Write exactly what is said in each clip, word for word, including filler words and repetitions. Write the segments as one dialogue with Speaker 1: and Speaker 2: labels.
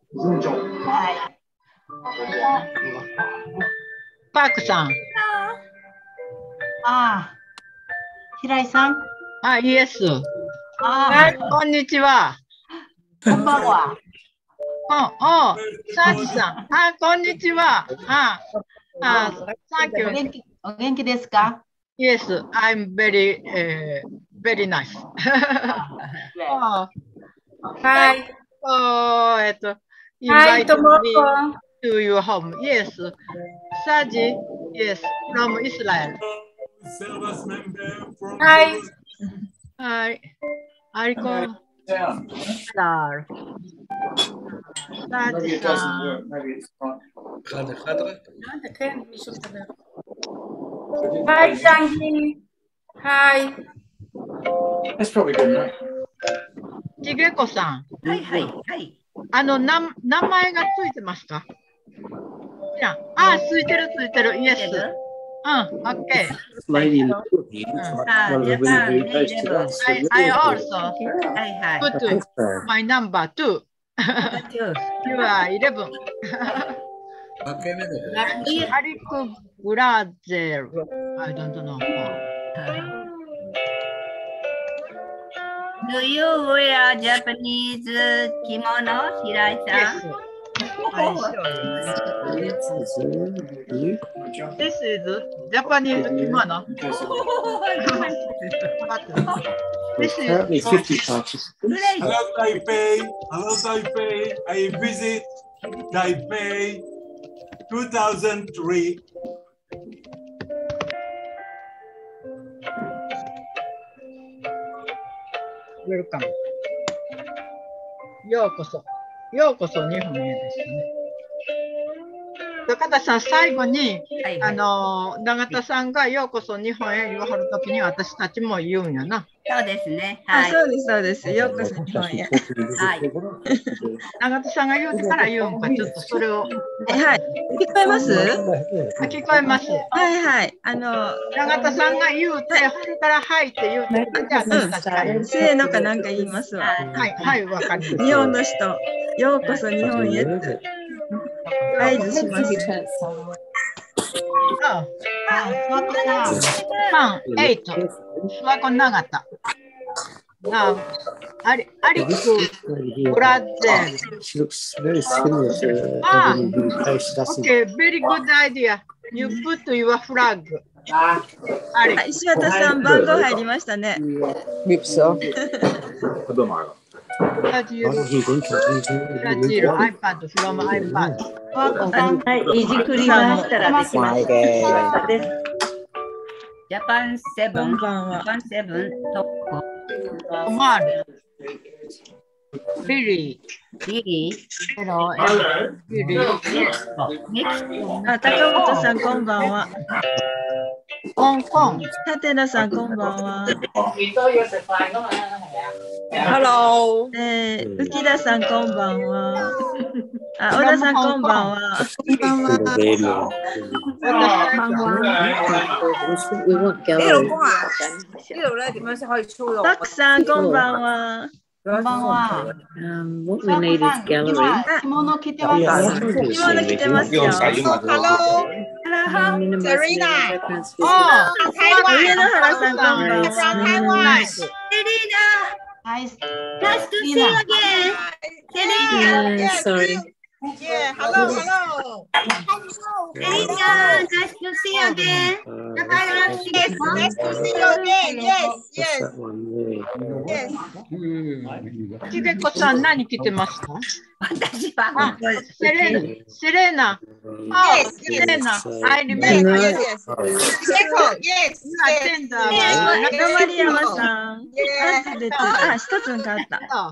Speaker 1: はい。
Speaker 2: パークさん。
Speaker 1: ああ、平井さん。
Speaker 2: あ、イエス。
Speaker 1: あ
Speaker 2: あ、こんにちは。
Speaker 1: こんばんは。
Speaker 2: お、お、サージさん。あ、こんにちは。あ、あ、サンキュー。
Speaker 1: お元気、お元気ですか？
Speaker 2: Yes, I'm very, uh, very nice.
Speaker 3: はい。
Speaker 2: Oh, えっと、
Speaker 3: はい、
Speaker 2: invite
Speaker 3: とも
Speaker 2: me
Speaker 3: こ。
Speaker 2: to your home. Yes, Saji, yes, from Israel.
Speaker 4: Servas member from
Speaker 3: はい。
Speaker 2: はい。アリコン。Star. Saji さん。
Speaker 3: なんでケン、מישהו מדבר. היי, סנקי. היי.
Speaker 4: That's probably good enough.
Speaker 2: ちげこさん。
Speaker 1: はいはいはい。
Speaker 2: あの、な名前がついてますか？いや、あ、ついてるついてる。イエス。うん、オッケー。
Speaker 5: Lady in
Speaker 2: Mm.
Speaker 5: the Philippines,
Speaker 1: Ah,
Speaker 5: one of the
Speaker 1: Japan,
Speaker 5: really close to
Speaker 1: eleven.
Speaker 5: us.
Speaker 2: I, I also
Speaker 1: はいはい。
Speaker 2: put my number two. You are eleven. アリク・グラーゼル。I don't know.
Speaker 1: Do you wear Japanese kimono, 平井さん？
Speaker 2: Yes.
Speaker 1: I show you.
Speaker 2: This is Japanese kimono. This is
Speaker 5: Apparently fifty participants.
Speaker 4: Hello Taipei, hello Taipei. I visit Taipei two thousand three.
Speaker 2: Welcome. ようこそ。ようこそ日本へですね。高田さん、最後に、
Speaker 1: はいはい、
Speaker 2: あの永田さんがようこそ日本へ言わはるときに私たちも言うんやな。
Speaker 1: そうですね。
Speaker 6: あ、
Speaker 1: はい。
Speaker 6: そうです、そうです。ようこそ日本へ。
Speaker 1: はい。
Speaker 2: 永田さんが言うてから言うんか、ちょっとそれを。
Speaker 6: え、はい。聞こえます？
Speaker 2: あ、聞こえます。
Speaker 6: はいはい。あの、
Speaker 2: 永田さんが言うて、それからはいって言うてくれて、私たちが言う。
Speaker 6: せーのかなんか言いますわ。
Speaker 2: はい、はい、わかります。
Speaker 6: 日本の人、ようこそ日本へって合図します。
Speaker 2: ああ、そこな、パン、エイト、諏訪湖長田。あ、アリ、アリク、ブラゼル。
Speaker 5: She looks very similar to
Speaker 2: Ah,
Speaker 5: the woman who posted us.
Speaker 2: Okay, very good idea. You put your flag. アリ。
Speaker 6: 石渡さん、番号入りましたね。
Speaker 5: Hope so.
Speaker 2: ブラジル、ブラジル、iPad from iPad。
Speaker 1: はい、いじくりましたらできました。ジャパンセブン、ジャパンセブン、トッコ。
Speaker 2: オマール。ビリ
Speaker 1: ー。ビリー。
Speaker 2: Hello, ビリー。
Speaker 6: あ、高本さん、こんばんは。
Speaker 2: コンコン。
Speaker 6: 立田さん、こんばんは。
Speaker 7: Hello。
Speaker 6: えー、浮田さん、こんばんは。あ、小田さん、こんばんは。
Speaker 7: こんばんは。
Speaker 1: こんばんは。
Speaker 5: We want gallery.
Speaker 6: パクさん、こんばんは。
Speaker 1: こんばんは。
Speaker 5: Um, what we need is gallery.
Speaker 1: 着物着てますか？
Speaker 6: 着物着てますよ。
Speaker 7: Hello。Serena。
Speaker 2: あ、
Speaker 6: 上野原さん、こんばんは。
Speaker 1: セリーナ。Nice to see you again.
Speaker 5: Yeah, sorry.
Speaker 7: Yeah, hello, hello.
Speaker 1: Serena, nice to see you again.
Speaker 7: Yes, nice to see you again. Yes, yes.
Speaker 5: That one there.
Speaker 7: Yes.
Speaker 2: ちげこさん、何着てますか？
Speaker 1: 私は
Speaker 2: あ、セレーナ。セレーナ。あ、セレーナ。I
Speaker 7: Yes,
Speaker 2: remember.
Speaker 7: yes, yes. Yes, yes.
Speaker 6: 中森山さん。
Speaker 7: Yeah.
Speaker 6: あ、出てる。あ、一つん変わった。
Speaker 2: あ、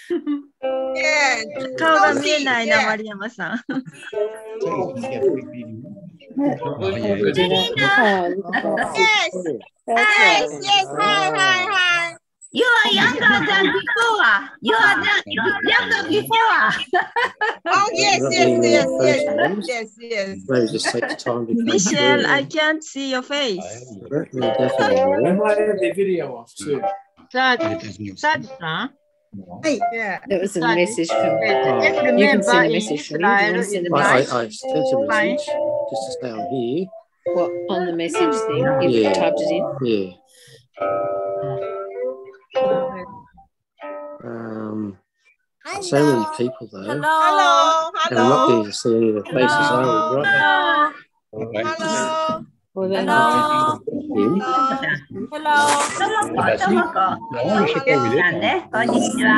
Speaker 7: Yeah.
Speaker 6: 顔が見えないな、丸山さん。
Speaker 1: セリーナ。
Speaker 7: Yes. Yes, yes. Hi, hi, hi.
Speaker 1: You are younger than before. You are younger before.
Speaker 7: Oh, yes, yes, yes, yes, yes, yes.
Speaker 5: Maybe just take time to
Speaker 6: Michelle, I can't see your face.
Speaker 5: Definitely.
Speaker 4: I might have the video off too.
Speaker 2: サージ、サージさん、 Yeah.
Speaker 5: It was a message from.
Speaker 2: Every
Speaker 5: You can
Speaker 2: member
Speaker 5: send a
Speaker 2: in
Speaker 5: message from me. Do you
Speaker 2: Israel
Speaker 5: want to
Speaker 2: is
Speaker 5: send a
Speaker 8: I, I,
Speaker 5: message?
Speaker 8: I sent a message just to say I'm here.
Speaker 5: What, on the message thing? You've
Speaker 8: Yeah.
Speaker 5: typed it in?
Speaker 8: Yeah. Um, so many people though.
Speaker 7: Hello.
Speaker 8: And I'm not
Speaker 7: Hello.
Speaker 8: getting to see any of the faces I would, right?
Speaker 7: Hello.
Speaker 5: Well, they
Speaker 7: Hello.
Speaker 8: Him.
Speaker 7: Hello.
Speaker 1: ともこともこ。さんね、こんにちは。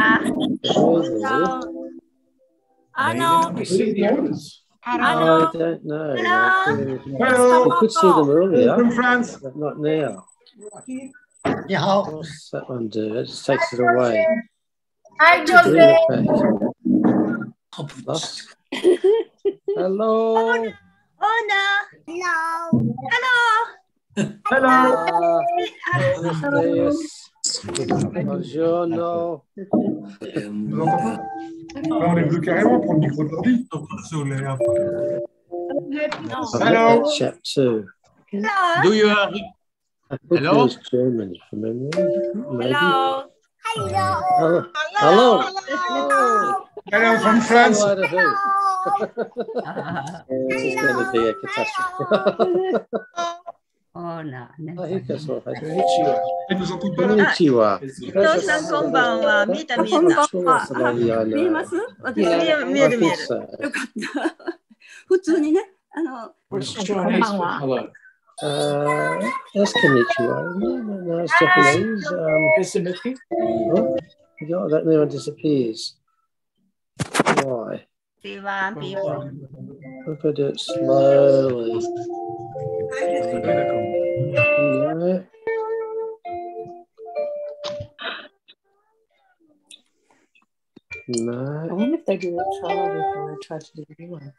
Speaker 7: Hello.
Speaker 8: I don't know.
Speaker 1: Hello.
Speaker 8: We could see them earlier,
Speaker 4: From France.
Speaker 8: but not now.
Speaker 4: Yeah.
Speaker 8: What's that one do? It just takes it away.
Speaker 3: Hi,
Speaker 8: Bring
Speaker 3: Jose.
Speaker 8: it back. Hello.
Speaker 1: Hola.
Speaker 7: Hello.
Speaker 1: Hello.
Speaker 8: Buenos días. Buongiorno.
Speaker 4: On est bleu carrément pour le micro d'ordi.
Speaker 8: Hello. Chap too.
Speaker 4: Do you have...
Speaker 8: I think
Speaker 4: Hello?
Speaker 8: it was German from memory. Maybe.
Speaker 7: Hello.
Speaker 8: Hello. Hello.
Speaker 4: Hello from France.
Speaker 8: Hello to who? This is going to be a catastrophe.
Speaker 1: Oh, no.
Speaker 8: Ah, he can sort of-
Speaker 4: Elle nous entend pas.
Speaker 8: Konnichiwa.
Speaker 6: 伊藤さん、こんばんは。見た見えた。
Speaker 8: I'm sure that's the lady I
Speaker 9: 見えま
Speaker 8: know.
Speaker 9: す私
Speaker 6: 見え
Speaker 8: I
Speaker 6: る見える見え
Speaker 8: think
Speaker 6: る。
Speaker 8: so.
Speaker 9: よかった。普通にね、あの、
Speaker 4: What's Chinese for hello?
Speaker 8: Uh, that's konnichiwa. No, no, no, it's Japanese. Um,
Speaker 4: Asymmetry?
Speaker 8: oh, you got that now disappears. Why? Look at it slowly. No.
Speaker 5: I
Speaker 8: No.
Speaker 5: wonder if they do a trial before I try to do the new one.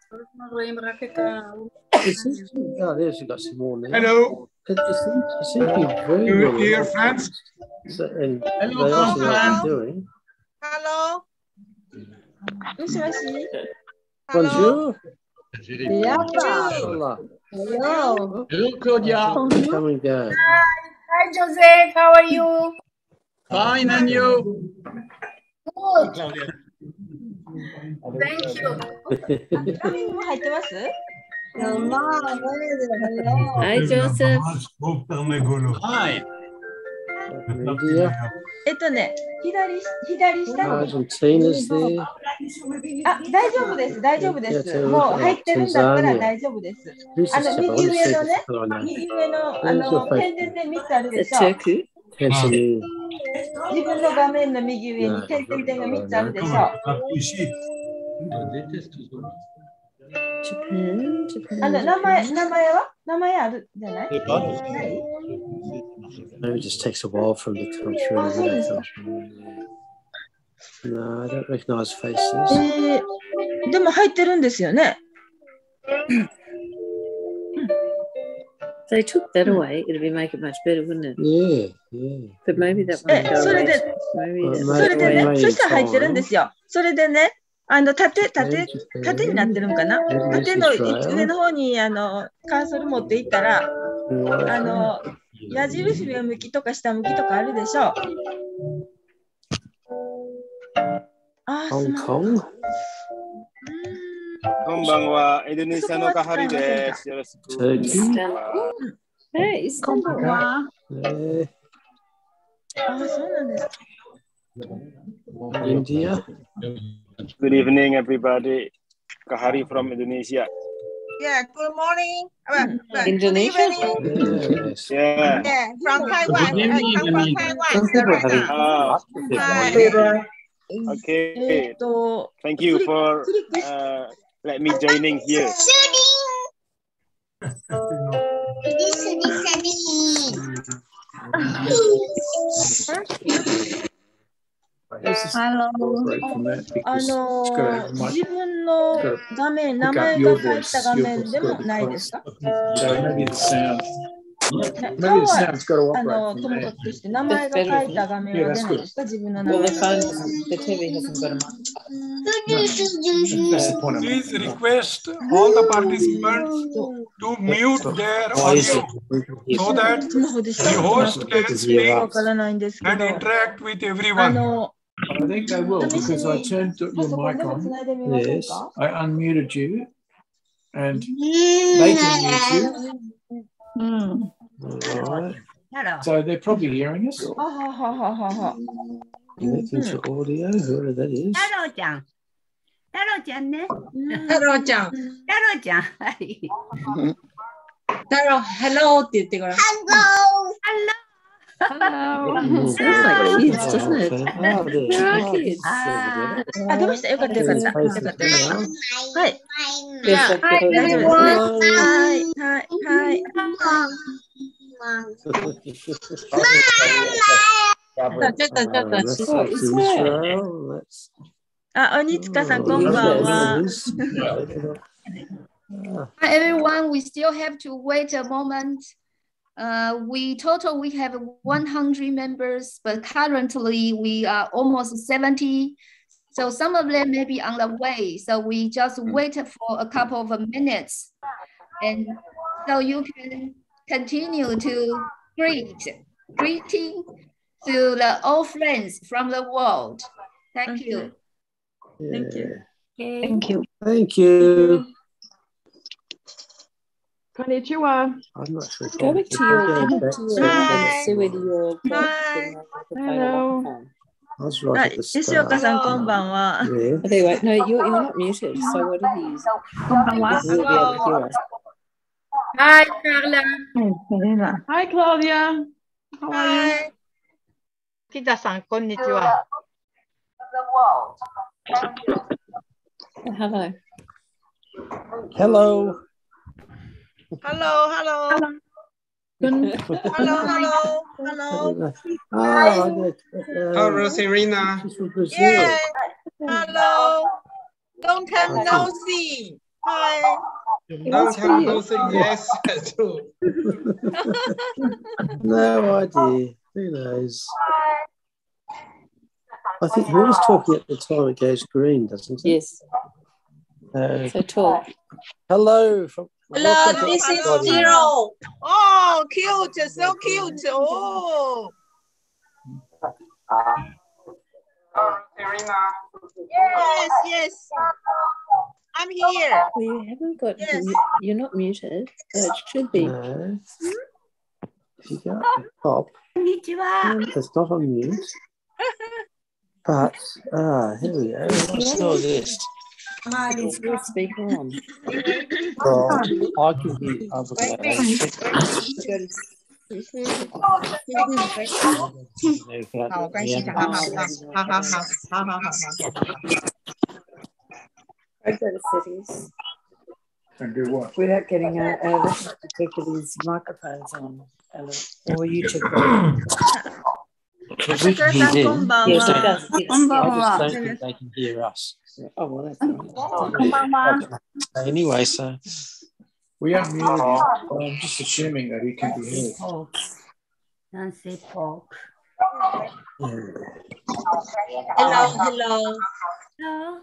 Speaker 8: Is this, oh, there's you got some more now.
Speaker 4: Hello.
Speaker 8: It, it, seems, it seems to be very
Speaker 4: You
Speaker 8: well
Speaker 4: hear
Speaker 8: organised.
Speaker 4: France?
Speaker 8: So, and
Speaker 4: Hello,
Speaker 8: they also know what
Speaker 4: France.
Speaker 8: they're doing.
Speaker 7: Hello.
Speaker 6: もしもし。
Speaker 8: Bonjour.
Speaker 6: Hello.
Speaker 8: Hola.
Speaker 4: Hello, Claudia.
Speaker 8: Come and go.
Speaker 3: Hi, Jose. How are you?
Speaker 4: Fine, and you?
Speaker 3: Good.
Speaker 4: Claudia.
Speaker 3: Thank you.
Speaker 6: 髪も入ってます
Speaker 5: Hi, Joseph.
Speaker 4: Hi.
Speaker 8: India.
Speaker 6: えっとね、左、左下の。
Speaker 8: Argentina's there.
Speaker 6: あ、大丈夫です、大丈夫です。もう入ってるんだったら大丈夫です。
Speaker 8: Who's
Speaker 6: あ
Speaker 8: this
Speaker 6: の、
Speaker 8: chap? I
Speaker 6: 右
Speaker 8: want to
Speaker 6: 上
Speaker 8: see
Speaker 6: の
Speaker 8: this
Speaker 6: ね、
Speaker 8: fellow I know.
Speaker 6: 右上の、あ
Speaker 8: Where's
Speaker 6: の、
Speaker 8: your face?
Speaker 6: 点々点みっつある
Speaker 5: The
Speaker 6: でしょ。
Speaker 5: Turku.
Speaker 8: Tanzania.
Speaker 6: 自分の画面の右上に点々点がみっつあるでしょ。
Speaker 5: Japan, Japan.
Speaker 6: あの、名前、名前は名前あるじゃない？
Speaker 8: Maybe it just takes a while for them to come through.
Speaker 6: Oh,
Speaker 8: Where they
Speaker 6: so
Speaker 8: come from. No, I don't recognise faces.
Speaker 6: えー、でも入ってるんですよね。
Speaker 5: If they took that away, it'd be make it much better, wouldn't it?
Speaker 8: Yeah, yeah.
Speaker 5: But maybe that
Speaker 6: え
Speaker 5: won't go
Speaker 6: それ
Speaker 5: away.
Speaker 6: で、
Speaker 5: Maybe
Speaker 8: Well,
Speaker 5: that's
Speaker 6: それで
Speaker 8: maybe
Speaker 6: ね、そしたら入ってるんですよ。それでね、あの、縦、縦、縦になってるんかな。縦の上の方に、あの、カーソル持っていったら、あの、矢印上向きとか下向きとかあるでしょう。あー、す
Speaker 8: Hong
Speaker 6: まん。
Speaker 8: Kong.
Speaker 10: こんばんは、インドネシアのカハリです。よろしく。
Speaker 8: Turkey.
Speaker 5: Hey, it's
Speaker 6: こんばんは。
Speaker 8: Yeah.
Speaker 6: あー、そうなんです。
Speaker 8: India.
Speaker 10: Good evening, everybody. Kahari from Indonesia.
Speaker 7: Yeah, good morning. Well, well,
Speaker 5: Indonesia?
Speaker 7: Good evening.
Speaker 8: Yes.
Speaker 10: Yeah.
Speaker 7: Yeah, from Taiwan. I come from Taiwan.
Speaker 8: Some people are having
Speaker 10: Ah,
Speaker 7: Hi.
Speaker 10: okay.
Speaker 6: えーっと、
Speaker 10: Thank you
Speaker 6: クリ
Speaker 10: for
Speaker 6: クリックし
Speaker 10: uh, let me joining here.
Speaker 6: Hello. あの、自分の画面、名前が入った画面でもないですか？
Speaker 4: Maybe the sound.
Speaker 6: 顔
Speaker 4: Maybe the
Speaker 6: は
Speaker 4: sound's got to
Speaker 6: あの
Speaker 4: operate
Speaker 6: と
Speaker 4: from
Speaker 6: もか
Speaker 4: there.
Speaker 6: くとして名前が書いた画面は出ないですか？自分の名
Speaker 5: well,
Speaker 6: 前
Speaker 5: the
Speaker 6: が。
Speaker 5: phone, the T V hasn't got a mic.
Speaker 4: That's the point of it.
Speaker 11: Please request all the participants to mute their audio so that
Speaker 6: スマホでした
Speaker 11: the host can
Speaker 6: わ
Speaker 11: speak
Speaker 6: からないんですけ
Speaker 11: and
Speaker 6: ど、
Speaker 11: interact with
Speaker 6: あ
Speaker 11: everyone.
Speaker 6: の
Speaker 4: I think they will because I turned your mic on.
Speaker 8: Yes.
Speaker 4: I unmuted you and they can mute you.
Speaker 8: All right.
Speaker 4: So they're probably hearing us.
Speaker 8: Connecting to audio, whoever that is.
Speaker 1: 太郎ちゃん。太郎ちゃんね。
Speaker 3: 太郎ちゃん。
Speaker 1: 太郎ちゃん。はい。
Speaker 3: 太郎、Hello って言ってごらん。
Speaker 1: Hello!
Speaker 5: Hello! Sounds like kids, doesn't it?
Speaker 8: Oh, there.
Speaker 5: There are
Speaker 8: Oh,
Speaker 5: kids.
Speaker 6: Ah. あ、どうしたよかったよかった。よかったよかった。はい。
Speaker 5: Yes,
Speaker 6: Hi,
Speaker 5: everyone.
Speaker 6: Hi, hi, hi.
Speaker 3: ちょっとちょっと。
Speaker 8: Let's go to Israel. Let's.
Speaker 6: あ、鬼塚さん、こんばんは。
Speaker 12: Hi everyone, we still have to wait a moment. Uh, we total we have one hundred members, but currently we are almost seventy. So some of them may be on the way. So we just wait for a couple of minutes, and so you can continue to greet, greeting to the old friends from the world. Thank you.
Speaker 6: Thank you.
Speaker 5: Thank you.
Speaker 8: Thank you.
Speaker 2: Konnichiwa.
Speaker 8: I'm not sure.
Speaker 5: Go back to your, go back to your,
Speaker 6: Hi.
Speaker 5: see whether your
Speaker 6: Hi.
Speaker 2: Hello.
Speaker 8: I was right at the
Speaker 6: 吉岡
Speaker 8: start.
Speaker 6: さん、こんばんは。
Speaker 8: Yeah.
Speaker 5: Oh, there you go. No, you're, you're not muted. So what if you use?
Speaker 2: こんばんは。
Speaker 5: You'll be able to hear us.
Speaker 3: Hi, Carla.
Speaker 2: Hi, Claudia. How are you? 木田さん、こんにちは。
Speaker 5: Hello.
Speaker 8: Hello.
Speaker 7: Hello, hello. Hello, hello, hello.
Speaker 8: Oh,
Speaker 11: Hello, Serena.
Speaker 8: She's from Brazil.
Speaker 7: Yeah. Hello. Long time no see. Hi.
Speaker 11: Long time no see. Yes, true.
Speaker 8: No idea. Who knows? I think whoever's talking at the time it goes green, doesn't it?
Speaker 5: Yes.
Speaker 8: Uh,
Speaker 5: So talk.
Speaker 8: hello. From,
Speaker 7: Hello, this is Zero. Oh, cute. So cute. Oh.
Speaker 11: Serena.
Speaker 7: Yes, yes. I'm here.
Speaker 5: Well, you haven't got.
Speaker 7: Yes.
Speaker 5: You're not muted. But it should be.
Speaker 8: No. If you go up the top, it's not on mute. But ah, here we go. What's all this?
Speaker 5: Is your speaker on?
Speaker 8: Well, I can be able to.
Speaker 7: 好，关系好好好好好好好好好好。
Speaker 5: I go to settings.
Speaker 4: And do what?
Speaker 5: Without getting a, a detected his microphones on, or YouTube.
Speaker 8: But we can hear them.
Speaker 5: Yes, it does. Yes.
Speaker 8: I just don't think they can hear us.
Speaker 5: Oh, well, that's right.
Speaker 8: Anyway, so
Speaker 4: We are muted. I'm just assuming that he can be heard.
Speaker 1: Nancy Polk.
Speaker 7: Hello, hello.
Speaker 1: Hello.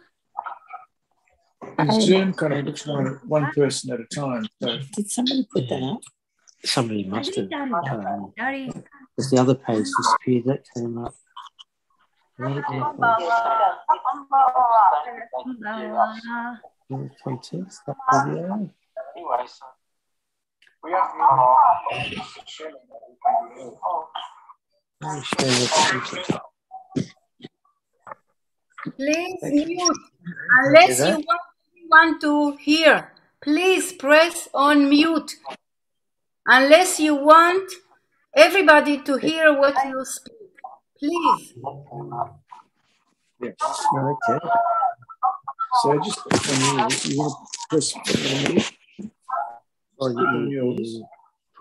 Speaker 4: And Zoom kind of looks one, one person at a time. So
Speaker 5: Did somebody put that up?
Speaker 8: somebody must have. Um,
Speaker 1: Sorry.
Speaker 8: because the other page disappeared, that came up. Context, that video.
Speaker 11: Anyway, so we are
Speaker 3: Please mute. Unless you want, want to hear, please press on mute. Unless you want everybody to hear what you speak. Please.
Speaker 8: Yes. Okay.
Speaker 4: So just when you, you want to press on mute.
Speaker 8: Oh, you,
Speaker 4: on
Speaker 8: you,
Speaker 4: yours.
Speaker 8: you,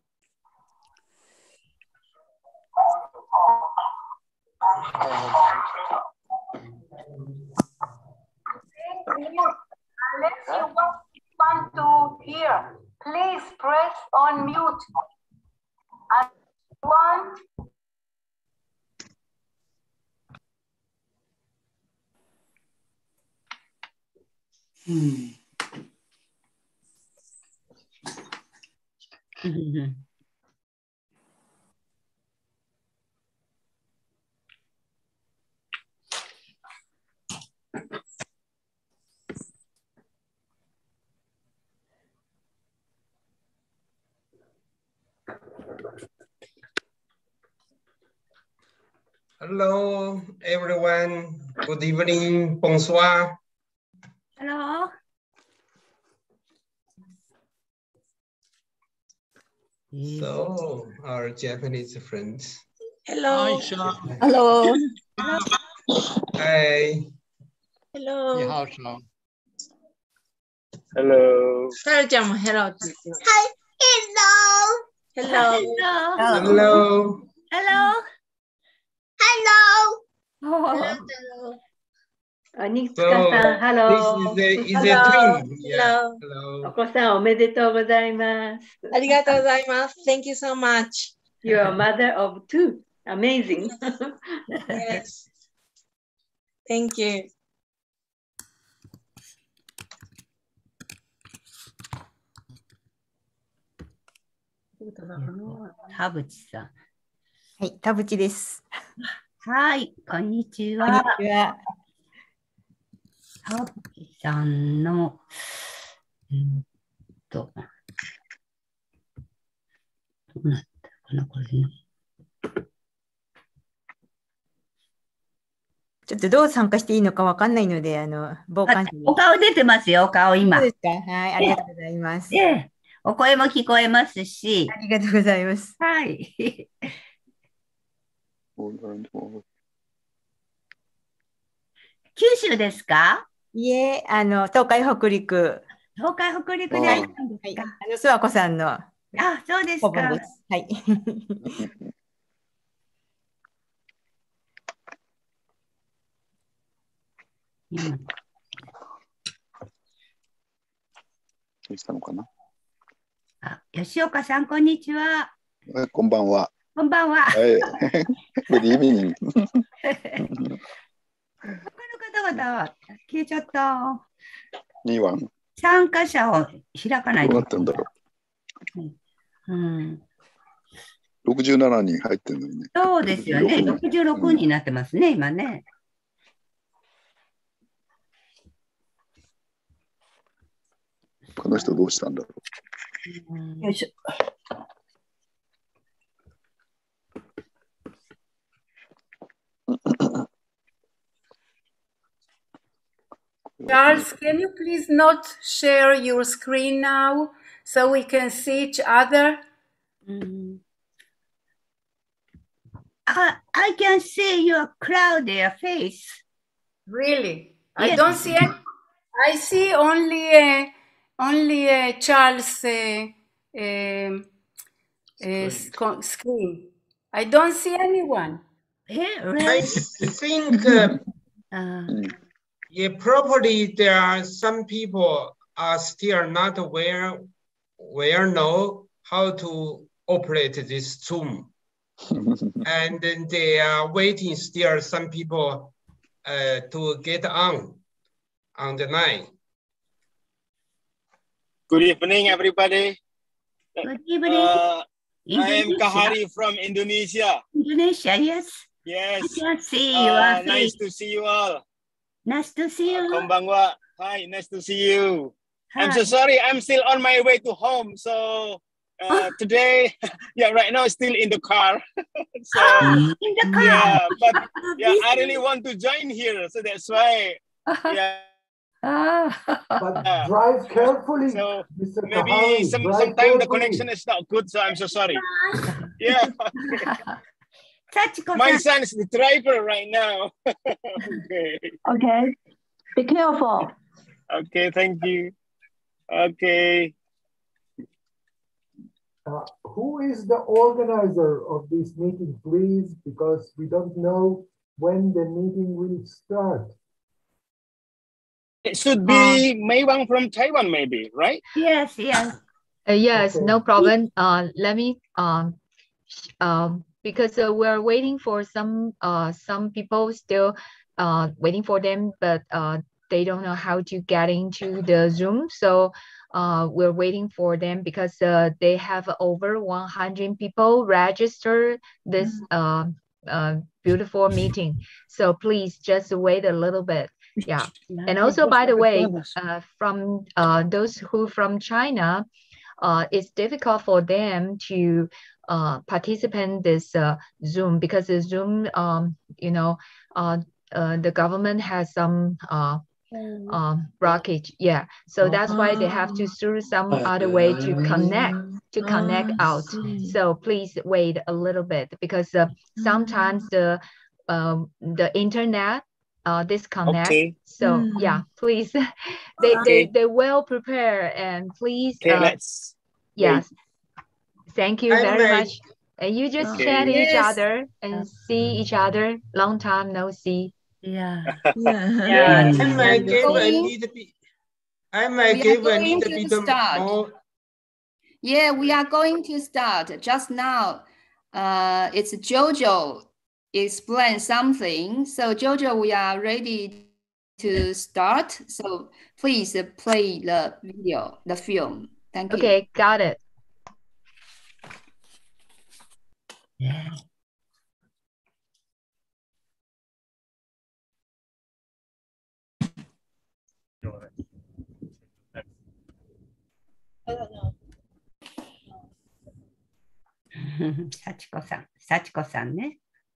Speaker 3: Unless you want, want to hear, please press on mute. And want.
Speaker 8: Hmm.
Speaker 13: Hello, everyone. Good evening. Bonsoir.
Speaker 1: Hello.
Speaker 13: So, our Japanese friends.
Speaker 7: Hello.
Speaker 11: Hi, Sean.
Speaker 7: Hello.
Speaker 13: Hi.
Speaker 7: Hello.
Speaker 11: 你好，Sean。
Speaker 10: Hello.
Speaker 3: さるちゃんも Hello って言ってます。
Speaker 7: Hello.
Speaker 1: Hello.
Speaker 13: Hello.
Speaker 1: Hello.
Speaker 3: Hello.
Speaker 1: Oh.
Speaker 3: Oh, ニツ
Speaker 13: So,
Speaker 3: カさん、Hello.
Speaker 13: this is a, is a
Speaker 3: Hello.
Speaker 13: twin. Yeah.
Speaker 7: Hello.
Speaker 3: お子さんおめでとうございます。
Speaker 7: ありがとうございます。Thank you so much.
Speaker 3: You're a mother of two. Amazing.
Speaker 7: Yes. Thank you.
Speaker 1: 田淵さん。
Speaker 2: はい、田淵です。
Speaker 1: はい、こんにち
Speaker 2: こんに
Speaker 1: は。
Speaker 2: ちは。
Speaker 1: 田淵さんの、うんと、どうなったかな、これね。
Speaker 2: ちょっとどう参加していいのかわかんないので、あの、傍観者に。
Speaker 1: お顔出てますよ、お顔今。
Speaker 2: そうですか。はい、ありがとうございます。
Speaker 1: ええ、お声も聞こえますし。
Speaker 2: ありがとうございます。
Speaker 1: はい。九州ですか？
Speaker 2: いえ、あの、東海北陸。
Speaker 1: 東海北陸でいらっしゃるんですか？
Speaker 2: あの、諏訪子さんの。
Speaker 1: あ、そうです
Speaker 2: 子
Speaker 1: か。
Speaker 2: 分です。はい。
Speaker 1: うん
Speaker 14: どうしたのかな。
Speaker 1: あ、吉岡さん、こんにちは。
Speaker 14: えこんばんは。
Speaker 1: こんばんは。
Speaker 14: はい。Good evening.
Speaker 1: 他の方々は消えちゃった。
Speaker 14: にばん。
Speaker 1: 参加者を開かないと。
Speaker 14: どうなってんだろ
Speaker 1: う。うん。
Speaker 14: ろくじゅうななにん入ってるのにね。
Speaker 1: そうですよね。ろくじゅうろくにんになってますね、今ね。
Speaker 14: この人どうしたんだろ
Speaker 1: うん、
Speaker 3: よいしょ。Charles, can you please not share your screen now so we can see each other?
Speaker 1: Mm. I, I can see your cloudy face.
Speaker 3: Really? I
Speaker 1: Yes.
Speaker 3: don't see any. I see only uh, only uh, Charles' uh, um, uh, sc- screen. I don't see anyone.
Speaker 1: Yeah,
Speaker 13: I
Speaker 1: really?
Speaker 13: think, uh,
Speaker 1: Uh,
Speaker 13: yeah, probably there are some people are still not aware, aware know how to operate this Zoom. And then they are waiting still some people uh, to get on, on the line.
Speaker 10: Good evening, everybody.
Speaker 1: good evening.
Speaker 10: Uh, I am
Speaker 1: Indonesia.
Speaker 10: Kahari from Indonesia.
Speaker 1: Indonesia, yes.
Speaker 10: Yes.
Speaker 1: I can see your
Speaker 10: Uh,
Speaker 1: face.
Speaker 10: nice to see you all.
Speaker 1: Nice to see
Speaker 10: Uh,
Speaker 1: you.
Speaker 10: konbanwa. Hi, nice to see you. I'm
Speaker 1: Hi.
Speaker 10: so sorry. I'm still on my way to home. So uh, today, yeah, right now still in the car. So
Speaker 1: Ah, in the car.
Speaker 10: yeah, but yeah, I
Speaker 1: Busy.
Speaker 10: really want to join here. So that's why, yeah.
Speaker 15: But drive carefully,
Speaker 10: So
Speaker 15: Mister
Speaker 10: maybe
Speaker 15: Kahari.
Speaker 10: some
Speaker 15: Drive
Speaker 10: sometime the
Speaker 15: carefully.
Speaker 10: connection is not good, so I'm so sorry. Yeah.
Speaker 1: Sachiko-san.
Speaker 10: My son is the driver right now. Okay.
Speaker 16: Okay. Be careful.
Speaker 10: Okay, thank you. Okay.
Speaker 15: Uh, who is the organizer of this meeting, please? Because we don't know when the meeting will start.
Speaker 10: It should be Mei Wang from Taiwan, maybe, right?
Speaker 1: Yes, yes.
Speaker 17: Uh, yes,
Speaker 15: Okay.
Speaker 17: no problem. Uh, let me um, um, because uh, we're waiting for some uh some people still uh waiting for them, but uh they don't know how to get into the Zoom. So uh we're waiting for them because uh they have over one hundred people registered this uh, uh beautiful meeting. So please just wait a little bit. Yeah. And also, by the way, uh, from uh those who from China, uh, it's difficult for them to uh, participate this uh, Zoom, because the Zoom, um, you know, uh, uh, the government has some uh, um, blockage. Yeah, so that's why they have to through some other way to connect to connect out. So please wait a little bit, because uh, sometimes the um, the internet uh, disconnect.
Speaker 10: Okay.
Speaker 17: So
Speaker 10: Mm.
Speaker 17: yeah, please, they
Speaker 10: Okay.
Speaker 17: they they will prepare, and please.
Speaker 10: Okay,
Speaker 17: uh,
Speaker 10: let's
Speaker 17: yes. Thank you
Speaker 13: I
Speaker 17: very
Speaker 13: may-
Speaker 17: much. And you just
Speaker 10: Okay.
Speaker 17: chat each
Speaker 3: Yes.
Speaker 17: other and see each other. Long time no see.
Speaker 1: Yeah.
Speaker 6: Yeah.
Speaker 1: Yeah.
Speaker 13: I might give a
Speaker 12: Going-
Speaker 13: little bit. I might
Speaker 12: We are
Speaker 13: give a
Speaker 12: going
Speaker 13: little
Speaker 12: to
Speaker 13: bit
Speaker 12: start.
Speaker 13: more.
Speaker 12: Yeah, we are going to start just now. Uh, it's Jojo explain something. So Jojo, we are ready to start. So please uh, play the video, the film. Thank you.
Speaker 17: Okay, got it.
Speaker 1: Yeah.幸子さん、幸子さんね。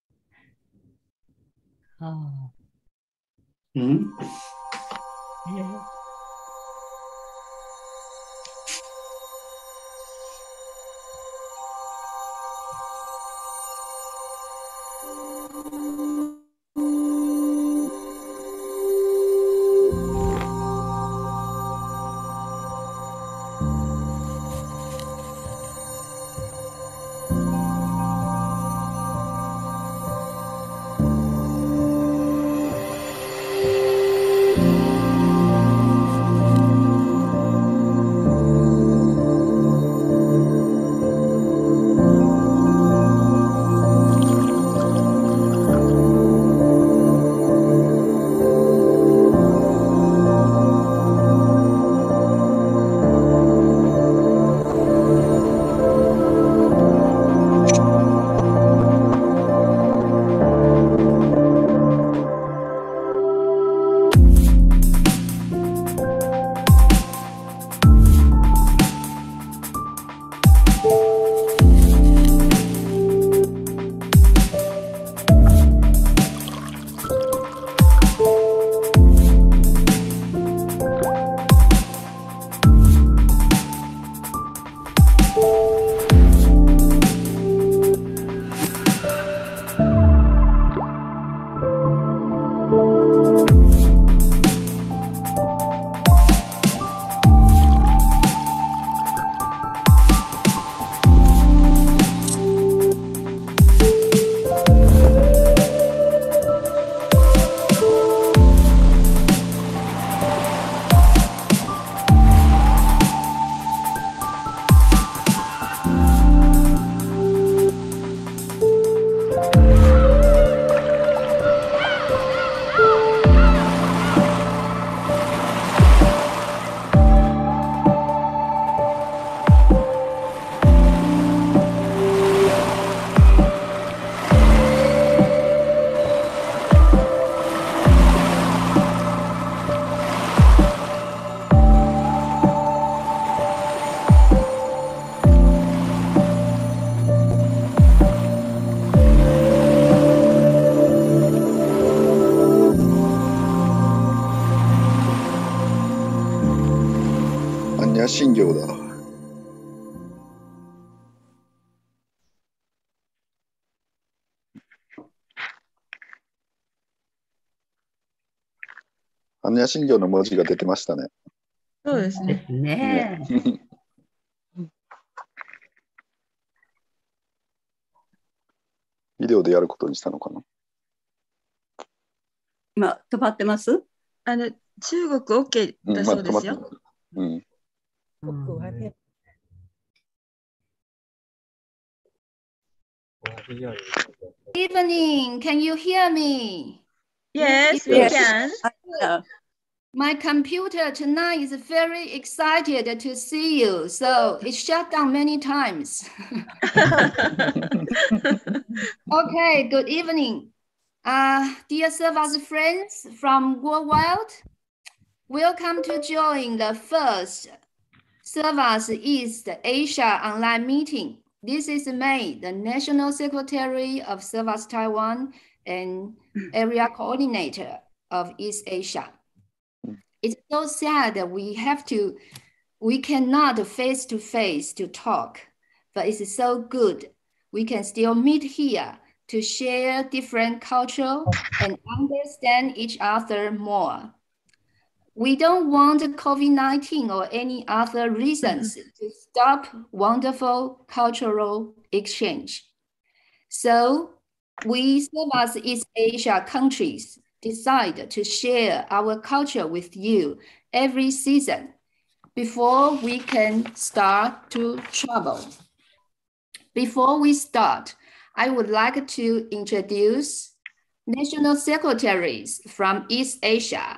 Speaker 1: ああ。
Speaker 4: うん
Speaker 1: えー
Speaker 14: 般若心経だ。般若心経の文字が出てましたね。
Speaker 6: そうですね。
Speaker 1: ねえ。
Speaker 14: ビデオでやることにしたのかな。
Speaker 9: 今、止まってます？
Speaker 6: あの、中国 OK だそうですよ。
Speaker 14: うん。
Speaker 12: Evening, can you hear me?
Speaker 6: Yes, we can.
Speaker 12: My computer tonight is very excited to see you, so it shut down many times. Okay, good evening. Uh, dear Servas friends from worldwide, welcome to join the first Servas East Asia online meeting. this is May, the National Secretary of Servas Taiwan and Area Coordinator of East Asia. It's so sad that we have to, we cannot face to face to talk, but it's so good. We can still meet here to share different culture and understand each other more. We don't want COVID nineteen or any other reasons to stop wonderful cultural exchange. So we, Servas East Asia countries, decide to share our culture with you every season before we can start to travel. Before we start, I would like to introduce national secretaries from East Asia.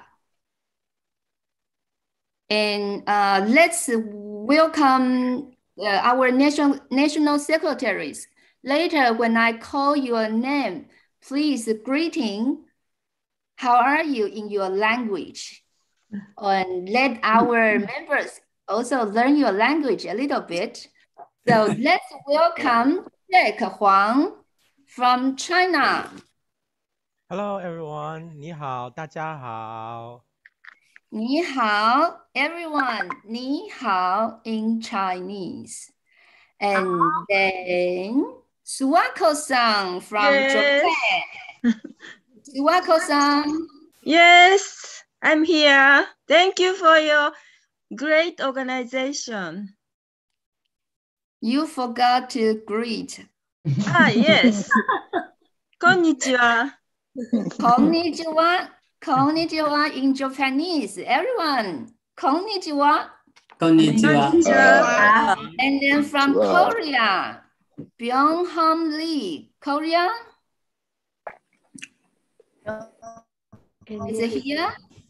Speaker 12: And uh, let's welcome uh, our national, national secretaries. Later, when I call your name, please greeting, how are you in your language? And let our members also learn your language a little bit. So let's welcome Jack Huang from China.
Speaker 18: Hello everyone, 你好，大家好。
Speaker 12: 你好, everyone. 你好 in Chinese. And then Suwako-san from
Speaker 6: yes.
Speaker 12: Japan. Suwako-san.
Speaker 6: Yes, I'm here. Thank you for your great organization.
Speaker 12: You forgot to greet.
Speaker 6: Ah, yes. Konnichiwa.
Speaker 12: Konnichiwa. Konnichiwa in Japanese. Everyone. Konnichiwa.
Speaker 19: Konnichiwa.
Speaker 12: Konnichiwa. And then from Korea, Byung-Ham Lee, Korea. Is it here?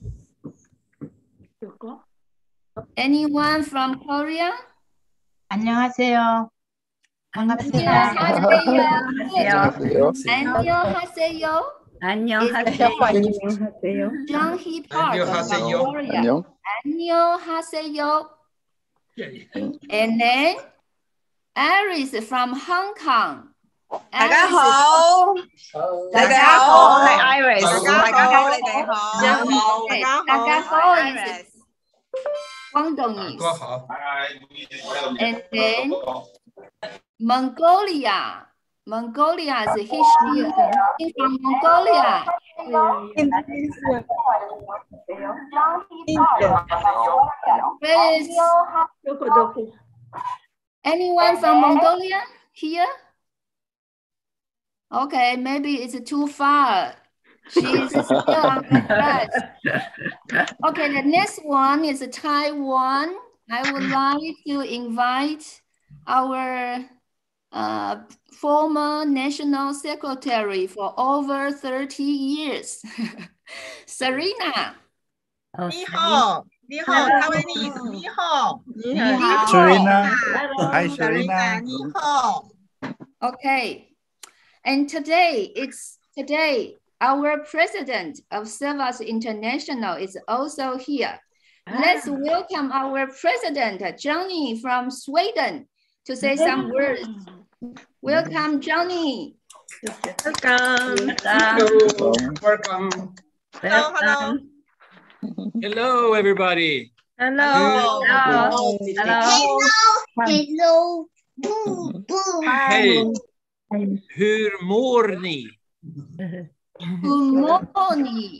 Speaker 12: Anyone from Korea?
Speaker 2: 안녕하세요.
Speaker 12: 안녕하세요. 안녕하세요.
Speaker 1: 안녕하세요.
Speaker 12: Jung Hee Park from Korea. 안녕하세요. And then Iris from Hong Kong.
Speaker 7: 大家好，大家好，係 Iris， 大家好，你哋好，大家好，大家好，
Speaker 12: 大家好 is Guangdongese. And then Mongolia. Mongolia is history from Mongolia. Please. Anyone from Mongolia here? Okay, maybe it's too far. She's still on the class. Okay, the next one is Taiwan. I would like to invite our uh, former national secretary for over thirty years, Serena.
Speaker 7: 你好，你好 ，Taiwanese， 你好，你好
Speaker 11: ，Serena. Hi, Serena.
Speaker 7: 你好。
Speaker 12: Okay, and today it's today our president of Servas International is also here. Let's welcome our president, Johnny from Sweden, to say some words. Welcome, Johnny.
Speaker 6: Welcome.
Speaker 13: Welcome. Welcome.
Speaker 7: Hello, hello.
Speaker 18: Hello, everybody.
Speaker 6: Hello.
Speaker 12: Hello.
Speaker 7: Hello. Hello. Boo, boo.
Speaker 18: Hej. Hur mår ni?
Speaker 12: Good morning.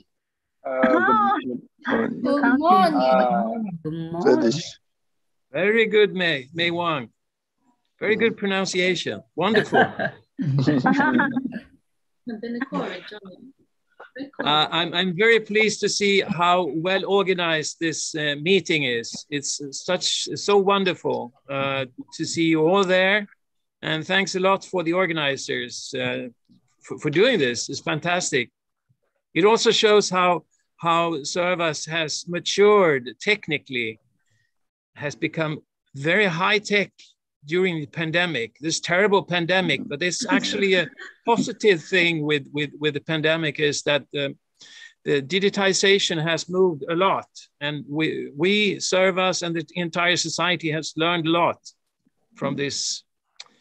Speaker 12: Good morning.
Speaker 14: Good morning.
Speaker 18: Very good, May. May Wang. Very good pronunciation. Wonderful. uh, I'm, I'm very pleased to see how well organized this uh, meeting is. It's such so wonderful uh, to see you all there. And thanks a lot for the organizers uh, for, for doing this. It's fantastic. It also shows how, how Servas has matured technically, has become very high tech during the pandemic, this terrible pandemic. But it's actually a positive thing with, with, with the pandemic is that the, the digitization has moved a lot. And we, we Servas and the entire society has learned a lot from this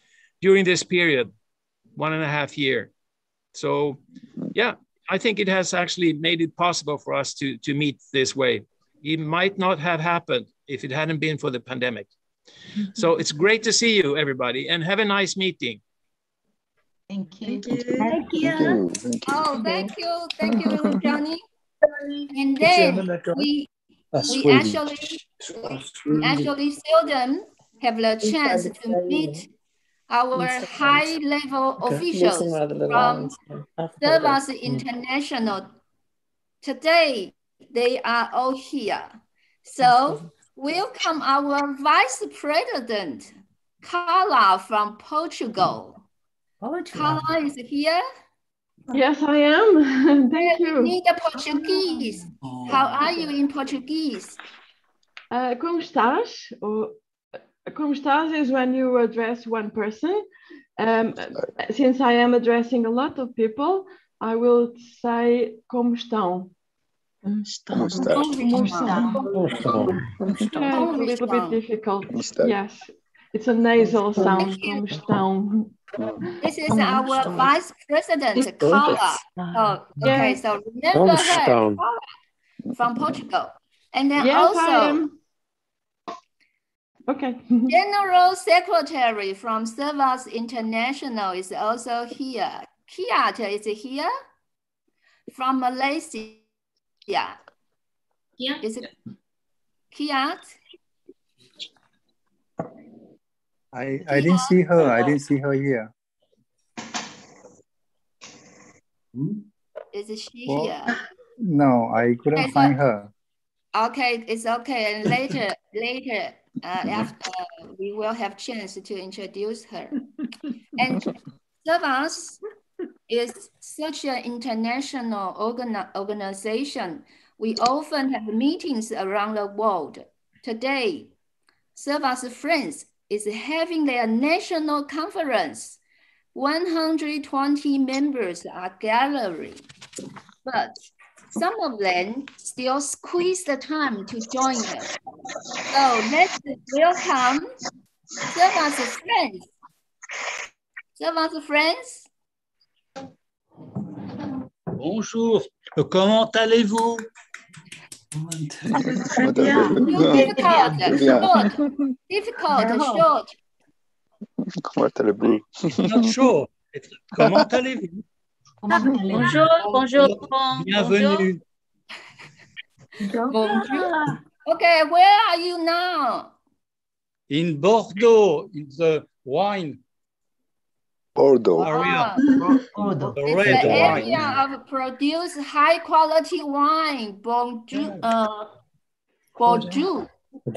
Speaker 18: during this period, one and a half year. So yeah, I think it has actually made it possible for us to, to meet this way. It might not have happened if it hadn't been for the pandemic. So it's great to see you, everybody, and have a nice meeting.
Speaker 1: Thank you.
Speaker 6: Thank you.
Speaker 12: Thank you.
Speaker 14: Thank you. Thank you.
Speaker 12: Oh, thank you. Thank you, Johnny. And then we we actually we actually seldom have the chance to meet our high-level officials from Servas International. Today, they are all here. So welcome our Vice President, Carla from Portugal.
Speaker 1: Portugal.
Speaker 12: Carla is here.
Speaker 19: Yes, I am. Thank
Speaker 12: We
Speaker 19: you.
Speaker 12: need the Portuguese. How are you in Portuguese?
Speaker 19: Uh, como estás? Or, como estás is when you address one person. Um, since I am addressing a lot of people, I will say como estão.
Speaker 14: Como está?
Speaker 19: Como estão? Yeah, it's a little bit difficult. Yes, it's a nasal sound. Como estão?
Speaker 12: This is our Vice President, Carla. Oh, okay,
Speaker 19: Yes.
Speaker 12: so remember her, Carla, from Portugal. And then
Speaker 19: Yes,
Speaker 12: also,
Speaker 19: I am. Okay.
Speaker 12: General Secretary from Servas International is also here. Kiat is here from Malaysia. Yeah. Is it Kiat?
Speaker 20: I, I didn't see her. I didn't see her here.
Speaker 12: Is she
Speaker 20: Well,
Speaker 12: here?
Speaker 20: No, I couldn't
Speaker 12: Okay, so-
Speaker 20: find her.
Speaker 12: Okay, it's okay. And later, later, uh, after we will have chance to introduce her. And Servas is such an international organ organization. We often have meetings around the world. Today, Servas Friends is having their national conference. one hundred twenty members are gathering, but some of them still squeeze the time to join us. So let's welcome Servas Friends. Servas Friends.
Speaker 21: Bonjour, comment allez-vous?
Speaker 12: Too difficult, short, difficult, short.
Speaker 14: Comment allez-vous?
Speaker 21: Not sure. It's, comment allez-vous?
Speaker 1: Bonjour, bonjour.
Speaker 21: Bienvenue.
Speaker 12: Bonjour. Okay, where are you now?
Speaker 21: In Bordeaux, in the wine
Speaker 14: Bordeaux.
Speaker 21: area.
Speaker 12: Bordeaux.
Speaker 21: The
Speaker 12: It's
Speaker 21: red
Speaker 12: the
Speaker 21: wine.
Speaker 12: area of produce high quality wine. Bonjour. Uh, Bordeaux.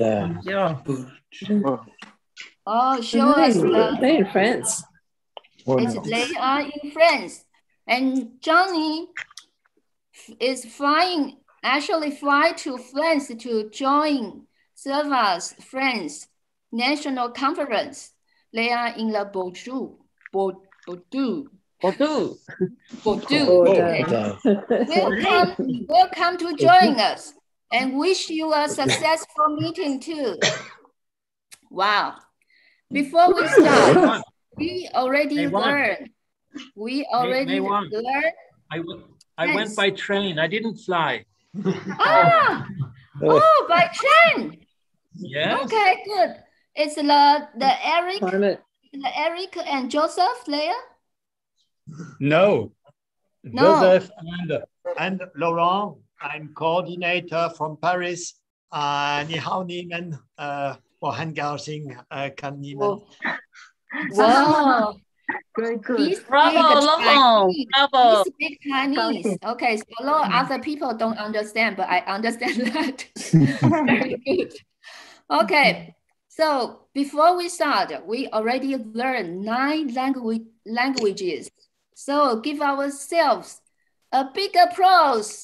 Speaker 12: Oh, show us the.
Speaker 5: They're in France.
Speaker 12: It's, they are in France. And Johnny is flying, actually fly to France to join Servas France National Conference. They are in the Bordeaux. Bordeaux.
Speaker 1: Bordeaux.
Speaker 12: Bordeaux. Okay. Welcome, welcome to join us and wish you a successful meeting too. Wow. Before we start, we already learned. We already learned.
Speaker 21: I, I went by train. I didn't fly.
Speaker 12: Ah, oh, by train.
Speaker 21: Yes.
Speaker 12: Okay, good. It's the the Eric, the Eric and Joseph there.
Speaker 21: No.
Speaker 12: No.
Speaker 21: Joseph and, and Laurent. I'm coordinator from Paris. Uh, 你好，你们，呃，我很高兴，呃，看你们。
Speaker 12: Wow.
Speaker 1: Very good.
Speaker 12: He speak
Speaker 1: Bravo, Laurent.
Speaker 12: Chinese.
Speaker 1: Bravo.
Speaker 12: He speak Chinese. Okay, so a lot of other people don't understand, but I understand that. Very good. Okay, so before we start, we already learned nine language languages. So give ourselves a big applause.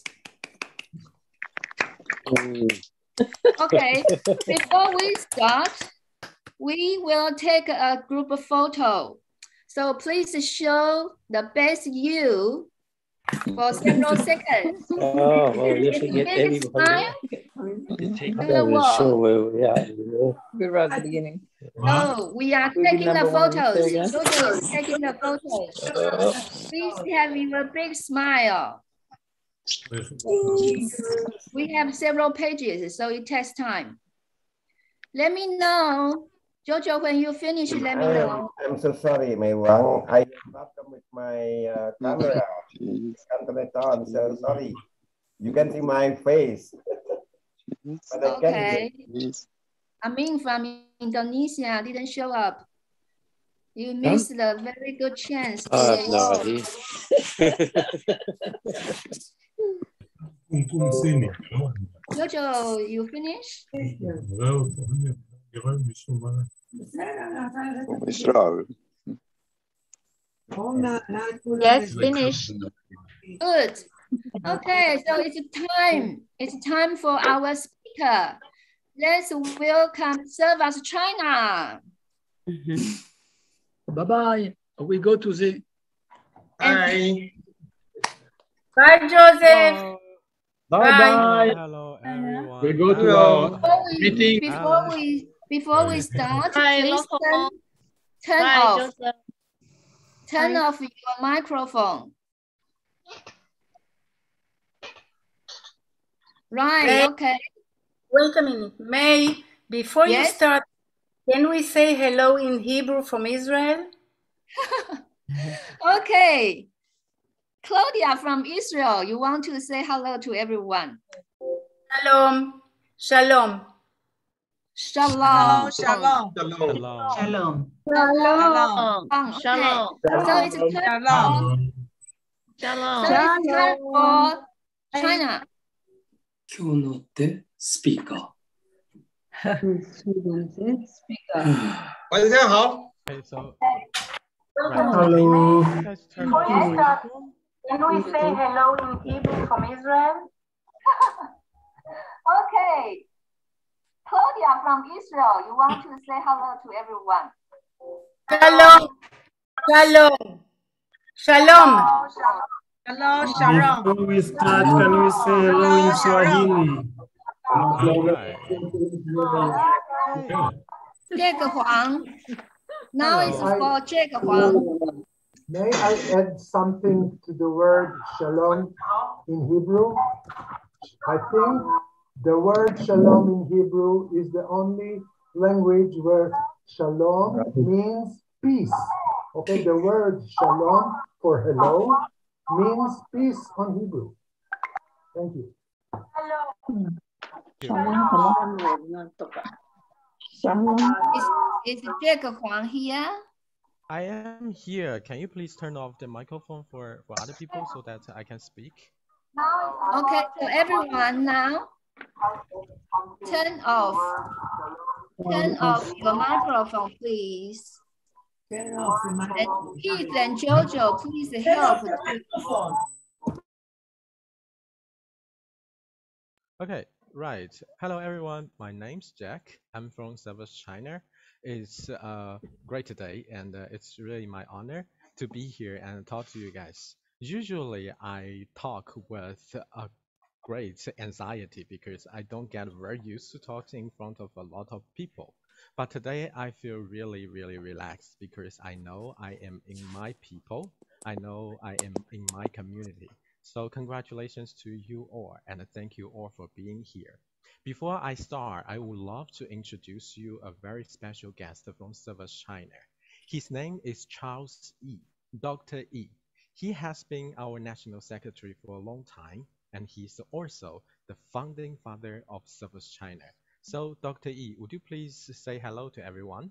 Speaker 12: Okay, before we start, we will take a group photo. So please show the best you for several seconds.
Speaker 8: Oh, oh, you should get
Speaker 12: Big smile.
Speaker 8: That was sure where we are.
Speaker 5: We're right at the beginning.
Speaker 12: So we are
Speaker 5: We'll be
Speaker 12: taking the
Speaker 5: number one.
Speaker 12: photos.
Speaker 5: Say again.
Speaker 12: Jojo is taking the photos. Please have your big smile. We have several pages, so it takes time. Let me know, Jojo, when you finish, let me know.
Speaker 22: I'm so sorry, Mei Wang. I problem with my uh, camera. Can't connect on, so sorry. You can see my face. But I
Speaker 12: Okay.
Speaker 22: can't.
Speaker 12: Amin from Indonesia didn't show up. You missed a very good chance.
Speaker 8: I have
Speaker 12: to
Speaker 8: no
Speaker 12: walk.
Speaker 8: idea.
Speaker 12: Jojo, you finished?
Speaker 17: Yes, finish.
Speaker 12: Good. Okay, so it's time. It's time for our speaker. Let's welcome Servas China.
Speaker 4: Bye bye. We go to the.
Speaker 13: Bye.
Speaker 3: Bye, Joseph.
Speaker 4: Bye bye. Hello, everyone. We go to
Speaker 12: Before
Speaker 4: our
Speaker 12: we,
Speaker 4: meeting.
Speaker 12: before we, before we start,
Speaker 1: Bye,
Speaker 12: please turn, turn
Speaker 1: Bye,
Speaker 12: off.
Speaker 1: Joseph.
Speaker 12: Turn
Speaker 1: Bye.
Speaker 12: off your microphone. Right,
Speaker 3: May,
Speaker 12: okay.
Speaker 3: wait a minute. May, before you
Speaker 12: Yes?
Speaker 3: start, can we say hello in Hebrew from Israel?
Speaker 12: Okay. Claudia from Israel, you want to say hello to everyone.
Speaker 3: Shalom. Shalom.
Speaker 12: Shalom.
Speaker 7: Shalom. Shalom.
Speaker 4: Shalom.
Speaker 12: Shalom.
Speaker 1: Shalom.
Speaker 12: Okay.
Speaker 1: Shalom.
Speaker 12: So it's time for,
Speaker 1: Shalom.
Speaker 12: so it's time for China.
Speaker 23: 今日のでスピーカ
Speaker 13: 晚上好。
Speaker 24: Okay, so
Speaker 23: Hello.
Speaker 24: guys turn
Speaker 3: Before
Speaker 24: off
Speaker 3: you
Speaker 24: your
Speaker 3: start,
Speaker 24: microphone.
Speaker 3: can we say hello in Hebrew from Israel?
Speaker 12: Okay. Claudia from Israel, you want to say hello to everyone.
Speaker 3: Shalom. Shalom. Shalom.
Speaker 7: Hello, Sharon.
Speaker 23: Before we start, can we say hello in Swahili?
Speaker 12: Jack Huang. Now it's for Jack Huang.
Speaker 15: May I add something to the word shalom in Hebrew? I think the word shalom in Hebrew is the only language where shalom means peace. Okay, the word shalom for hello means peace on Hebrew. Thank you.
Speaker 12: Is, is Jack Huang here?
Speaker 24: I am here. Can you please turn off the microphone for, for other people so that I can speak?
Speaker 12: Okay, so everyone now, turn off. Turn off your microphone, please.
Speaker 7: Turn off your microphone.
Speaker 12: And Keith and Jojo, please help.
Speaker 24: Okay, right. Hello, everyone. My name's Jack. I'm from Servas, China. It's a great day, and uh, it's really my honor to be here and talk to you guys. Usually, I talk with a great anxiety because I don't get very used to talking in front of a lot of people. But today, I feel really, really relaxed because I know I am in my people. I know I am in my community. So congratulations to you all, and thank you all for being here. Before I start, I would love to introduce you a very special guest from Servas, China. His name is Charles Yi, Doctor Yi. He has been our national secretary for a long time, and he's also the founding father of Servas, China. So, Doctor Yi, would you please say hello to everyone?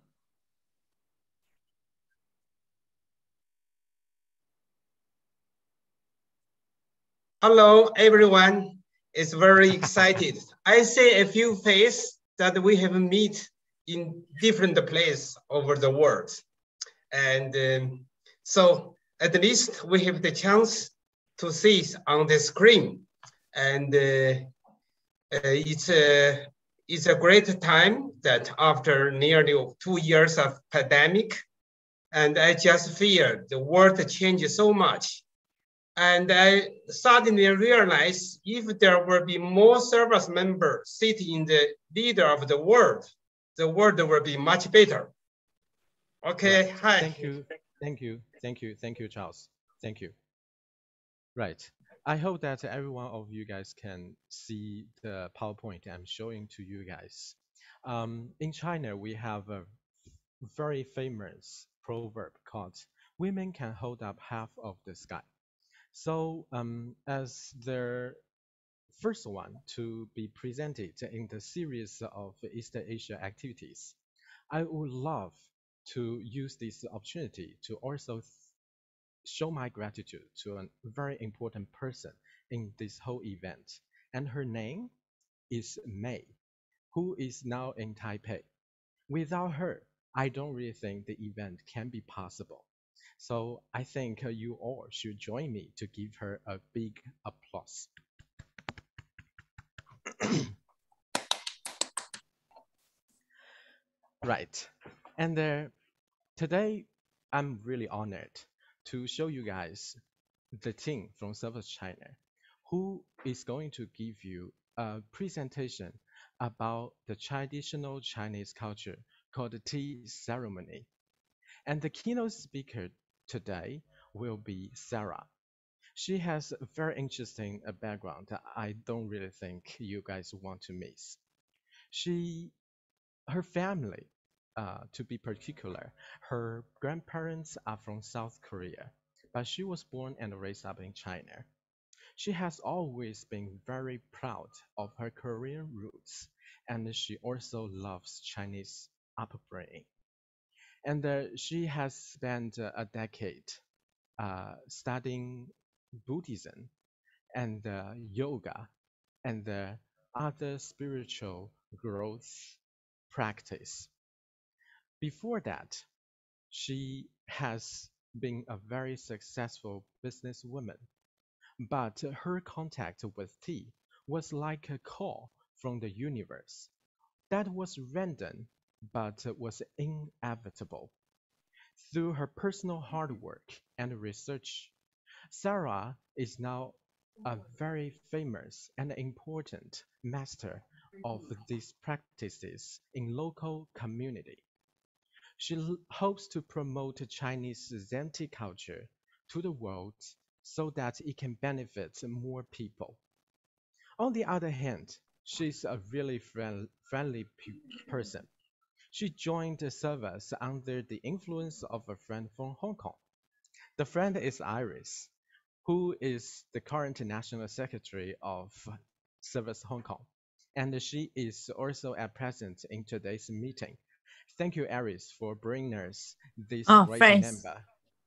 Speaker 13: Hello, everyone. It's very excited. I see a few faces that we have met in different places over the world. And um, so at least we have the chance to see it on the screen. And uh, uh, it's, a, it's a great time that after nearly two years of pandemic, and I just feel the world changed so much. And I suddenly realized if there will be more Servas members sitting in the leader of the world, the world will be much better. Okay,
Speaker 24: right.
Speaker 13: hi.
Speaker 24: Thank you, thank you, thank you, thank you, Charles. Thank you. Right. I hope that every one of you guys can see the PowerPoint I'm showing to you guys. Um, in China, we have a very famous proverb called "Women can hold up half of the sky." So, um, as the first one to be presented in the series of East Asia activities, I would love to use this opportunity to also show my gratitude to a very important person in this whole event. And her name is May, who is now in Taipei. Without her, I don't really think the event can be possible. So I think uh, you all should join me to give her a big applause. Right. And uh, today, I'm really honored to show you guys the team from Servas China, who is going to give you a presentation about the traditional Chinese culture called the tea ceremony. And the keynote speaker today will be Sarah. She has a very interesting uh, background that I don't really think you guys want to miss. She, her family, uh, to be particular, her grandparents are from South Korea, but she was born and raised up in China. She has always been very proud of her Korean roots, and she also loves Chinese upbringing. And uh, she has spent uh, a decade uh, studying Buddhism and uh, yoga and uh, other spiritual growth practice. Before that, she has been a very successful businesswoman, but her contact with tea was like a call from the universe that was random but was inevitable. Through her personal hard work and research, Sarah is now a very famous and important master of these practices in local community. She l- hopes to promote Chinese Zen tea culture to the world so that it can benefit more people. On the other hand, she's a really friend, friendly pe- person. She joined the Servas under the influence of a friend from Hong Kong. The friend is Iris, who is the current national secretary of Servas Hong Kong, and she is also at present in today's meeting. Thank you, Iris, for bringing us this
Speaker 6: Oh,
Speaker 24: great
Speaker 6: thanks.
Speaker 24: member.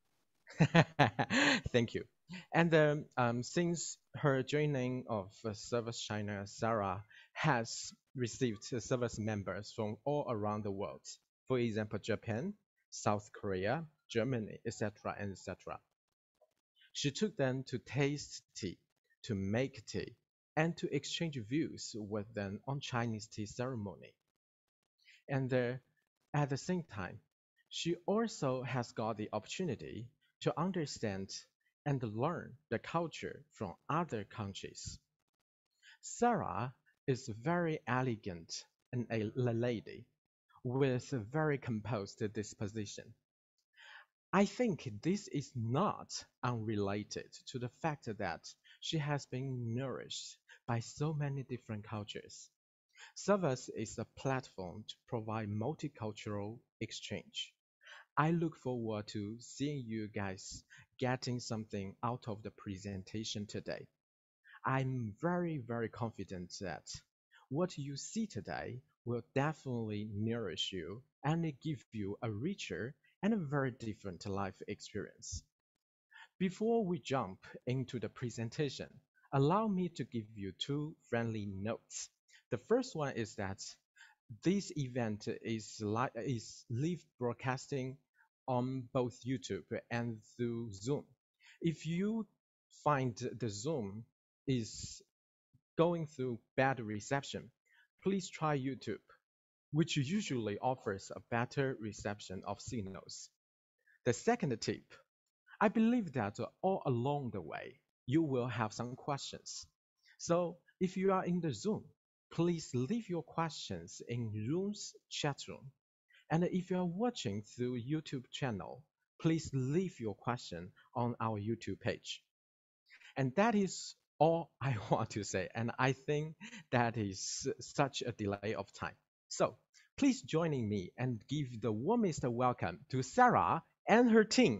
Speaker 24: Thank you. And um, um, since her joining of uh, Service China, Sarah has received uh, service members from all around the world. For example, Japan, South Korea, Germany, et cetera, and et cetera. She took them to taste tea, to make tea, and to exchange views with them on Chinese tea ceremony. And uh, at the same time, she also has got the opportunity to understand and learn the culture from other countries. Sarah is very elegant and a lady with a very composed disposition. I think this is not unrelated to the fact that she has been nourished by so many different cultures. Servas is a platform to provide multicultural exchange. I look forward to seeing you guys getting something out of the presentation today. I'm very, very confident that what you see today will definitely nourish you and give you a richer and a very different life experience. Before we jump into the presentation, allow me to give you two friendly notes. The first one is that this event is, li- is live broadcasting on both YouTube and through Zoom. If you find the Zoom is going through bad reception, please try YouTube, which usually offers a better reception of signals. The second tip, I believe that all along the way, you will have some questions. So if you are in the Zoom, please leave your questions in Zoom's chat room. And if you are watching through YouTube channel, please leave your question on our YouTube page. And that is all I want to say. And I think that is such a delay of time. So please join me and give the warmest welcome to Sarah and her team.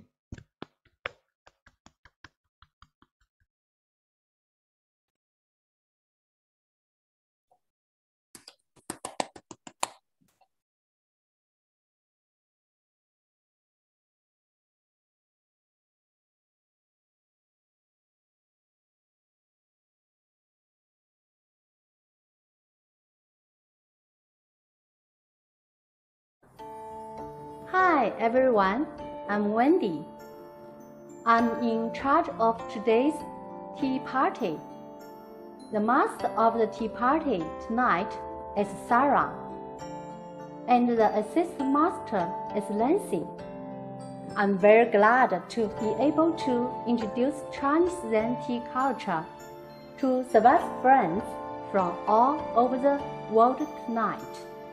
Speaker 2: Hi everyone, I'm Wendy. I'm in charge of today's tea party. The master of the tea party tonight is Sarah, and the assistant master is Nancy. I'm very glad to be able to introduce Chinese Zen tea culture to Servas friends from all over the world tonight.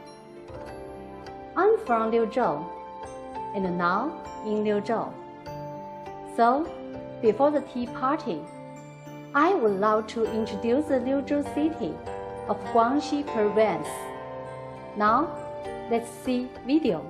Speaker 2: I'm from Liuzhou, and now in Liuzhou. So, before the tea party, I would love to introduce the Liuzhou city of Guangxi province. Now, let's see video.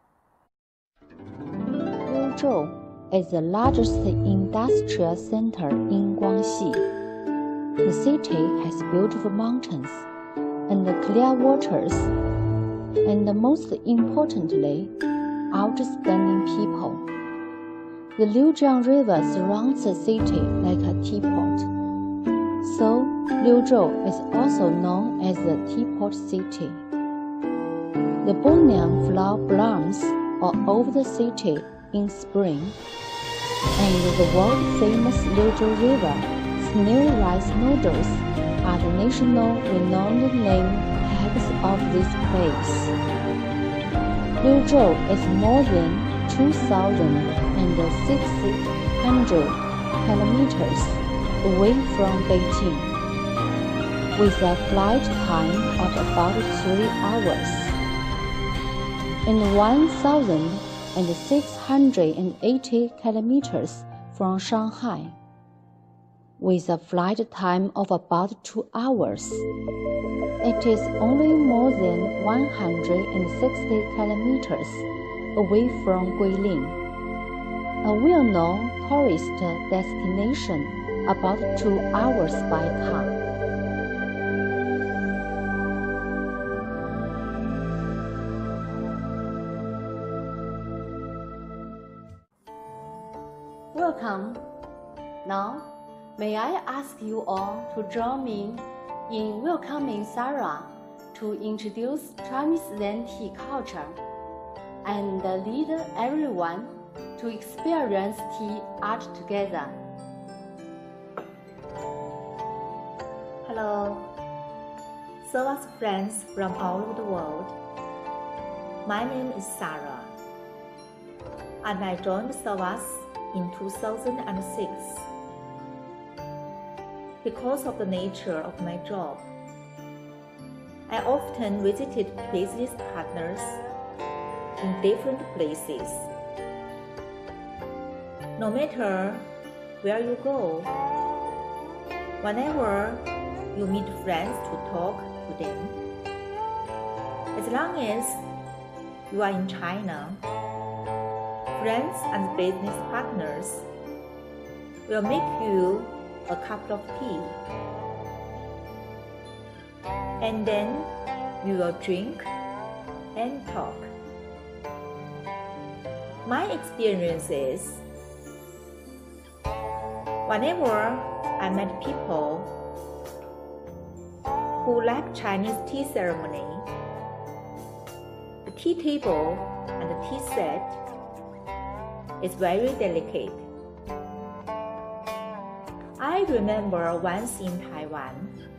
Speaker 9: Liuzhou is the largest industrial center in Guangxi. The city has beautiful mountains and clear waters, and most importantly, outstanding people. The Liujiang River surrounds the city like a teapot. So, Liuzhou is also known as the Teapot City. The Bonian flower blooms all over the city in spring, and the world-famous Liuzhou River snail rice noodles are the national renowned name tags of this place. Liuzhou is more than two thousand six hundred kilometers away from Beijing, with a flight time of about three hours, and one thousand six hundred eighty kilometers from Shanghai, with a flight time of about two hours. It is only more than one hundred sixty kilometers away from Guilin, a well-known tourist destination about two hours by car.
Speaker 2: Welcome. Now, may I ask you all to join me in welcoming Sarah to introduce Chinese Zen tea culture and lead everyone to experience tea art together.
Speaker 10: Hello, Servas friends from all over the world. My name is Sarah, and I joined Servas in two thousand six. Because of the nature of my job, I often visited business partners in different places. No matter where you go, whenever you meet friends to talk to them, as long as you are in China, friends and business partners will make you a cup of tea, and then we will drink and talk. My experience is, whenever I met people who like Chinese tea ceremony, the tea table and the tea set is very delicate. I remember once in Taiwan,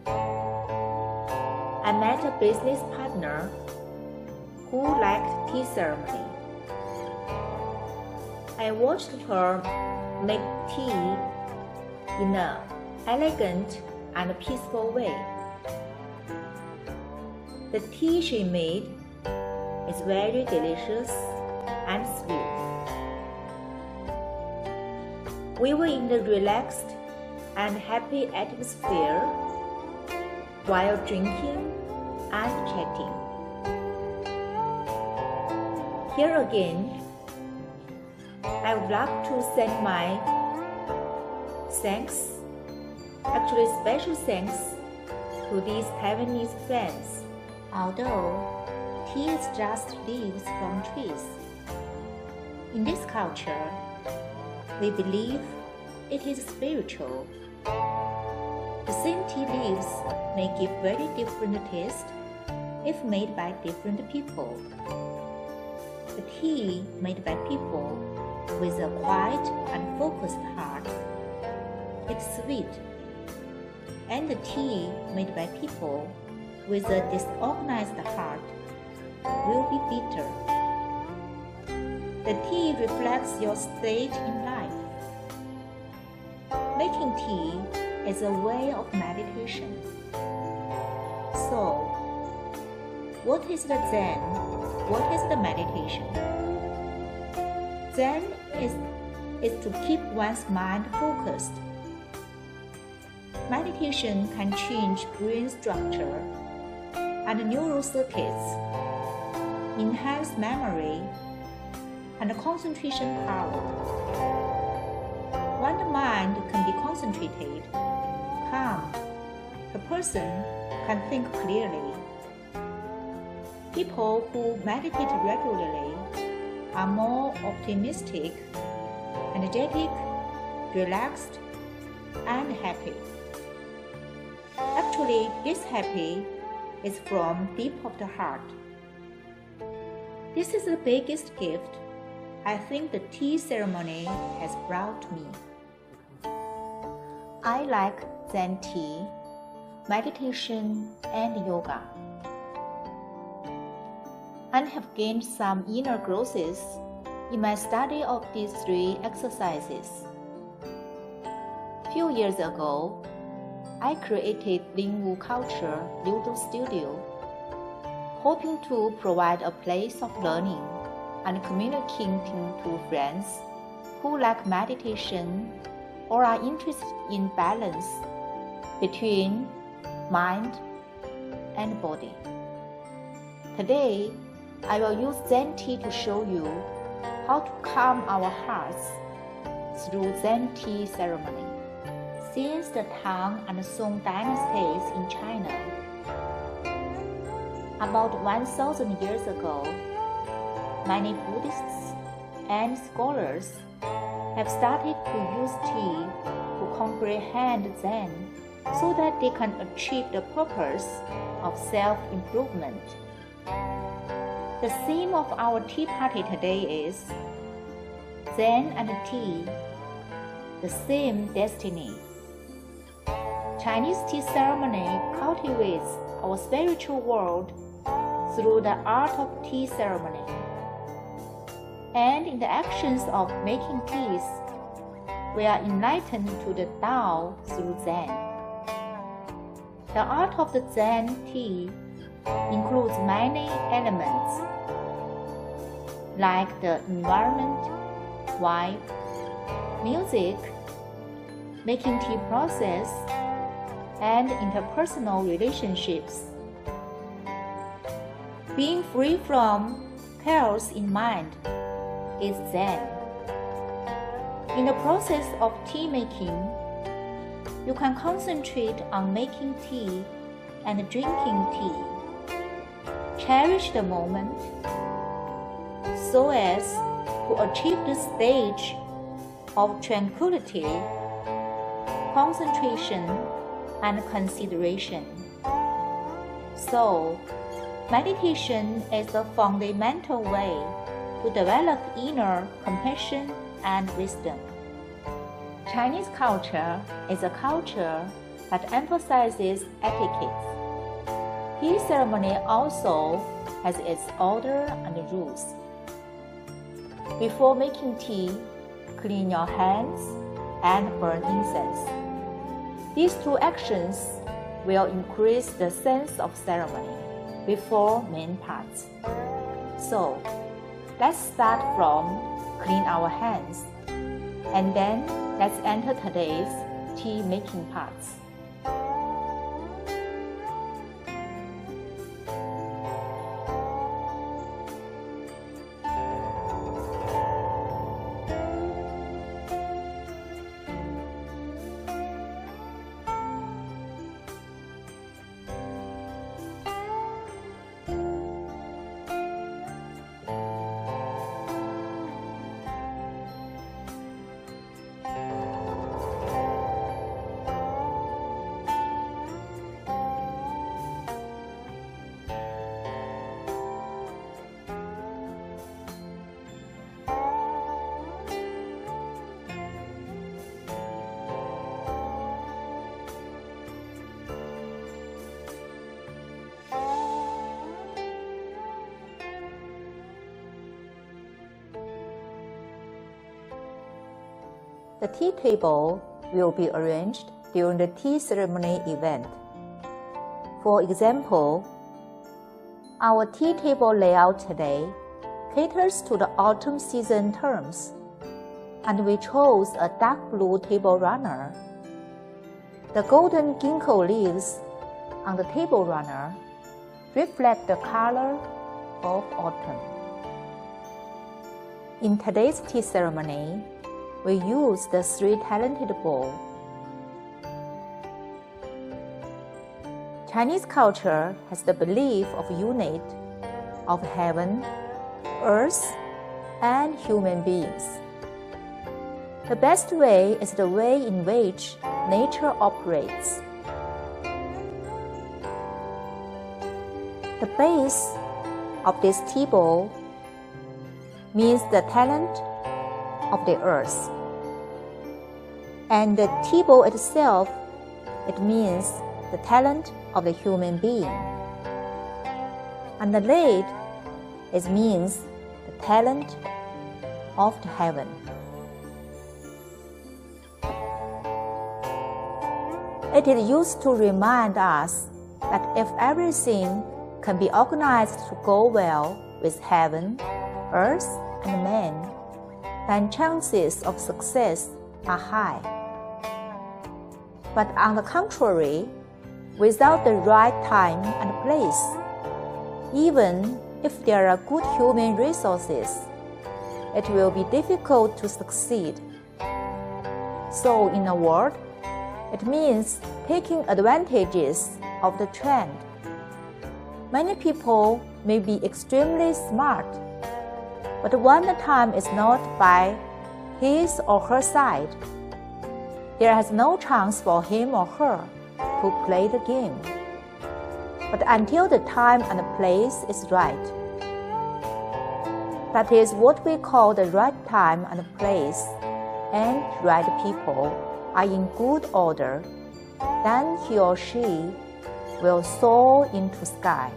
Speaker 10: I met a business partner who liked tea ceremony. I watched her make tea in an elegant and peaceful way. The tea she made is very delicious and sweet. We were in a relaxed and happy atmosphere while drinking and chatting. Here again, I would like to send my thanks, actually special thanks, to these Taiwanese friends.
Speaker 2: Although tea is just leaves from trees, in this culture, we believe it is spiritual. The same tea leaves may give very different taste if made by different people. The tea made by people with a quiet and focused heart, it's sweet, and the tea made by people with a disorganized heart will be bitter. The tea reflects your state in life. Making tea is a way of meditation. So, what is the Zen? What is the meditation? Zen is, is to keep one's mind focused. Meditation can change brain structure and neural circuits, enhance memory and concentration power. When the mind can be concentrated, calm, the person can think clearly. People who meditate regularly are more optimistic, energetic, relaxed, and happy. Actually, this happy is from deep of the heart. This is the biggest gift I think the tea ceremony has brought me. I like Zen tea, meditation, and yoga, and have gained some inner growths in my study of these three exercises. A few years ago, I created Lingwu Culture Ludo Studio, hoping to provide a place of learning and communicating to friends who like meditation or are interested in balance between mind and body. Today, I will use Zen tea to show you how to calm our hearts through Zen tea ceremony. Since the Tang and Song dynasties in China, about one thousand years ago, many Buddhists and scholars have started to use tea to comprehend Zen so that they can achieve the purpose of self-improvement. The theme of our tea party today is Zen and tea, the same destiny. Chinese tea ceremony cultivates our spiritual world through the art of tea ceremony. And in the actions of making teas, we are enlightened to the Tao through Zen. The art of the Zen tea includes many elements, like the environment, vibe, music, making tea process, and interpersonal relationships. Being free from chaos in mind is Zen. In the process of tea making, you can concentrate on making tea and drinking tea. Cherish the moment so as to achieve the stage of tranquility, concentration, and consideration. So, meditation is the fundamental way to develop inner compassion and wisdom. Chinese culture is a culture that emphasizes etiquette. Tea ceremony also has its order and rules.
Speaker 10: Before making tea, clean your hands and burn incense. These two actions will increase the sense of ceremony before main parts. So, let's start from clean our hands, and then let's enter today's tea making parts. The tea table will be arranged during the tea ceremony event. For example, our tea table layout today caters to the autumn season terms, and we chose a dark blue table runner. The golden ginkgo leaves on the table runner reflect the color of autumn. In today's tea ceremony, we use the three-talented bowl. Chinese culture has the belief of unity of heaven, earth, and human beings. The best way is the way in which nature operates. The base of this tea bowl means the talent of the earth, and the tea bowl itself, it means the talent of the human being, and the lid, it means the talent of the heaven. It is used to remind us that if everything can be organized to go well with heaven, earth, and man, then chances of success are high. But on the contrary, without the right time and place, even if there are good human resources, it will be difficult to succeed. So in a word, it means taking advantages of the trend. Many people may be extremely smart, but when the time is not by his or her side, there has no chance for him or her to play the game. But until the time and the place is right, that is what we call the right time and place, and right people are in good order, then he or she will soar into sky.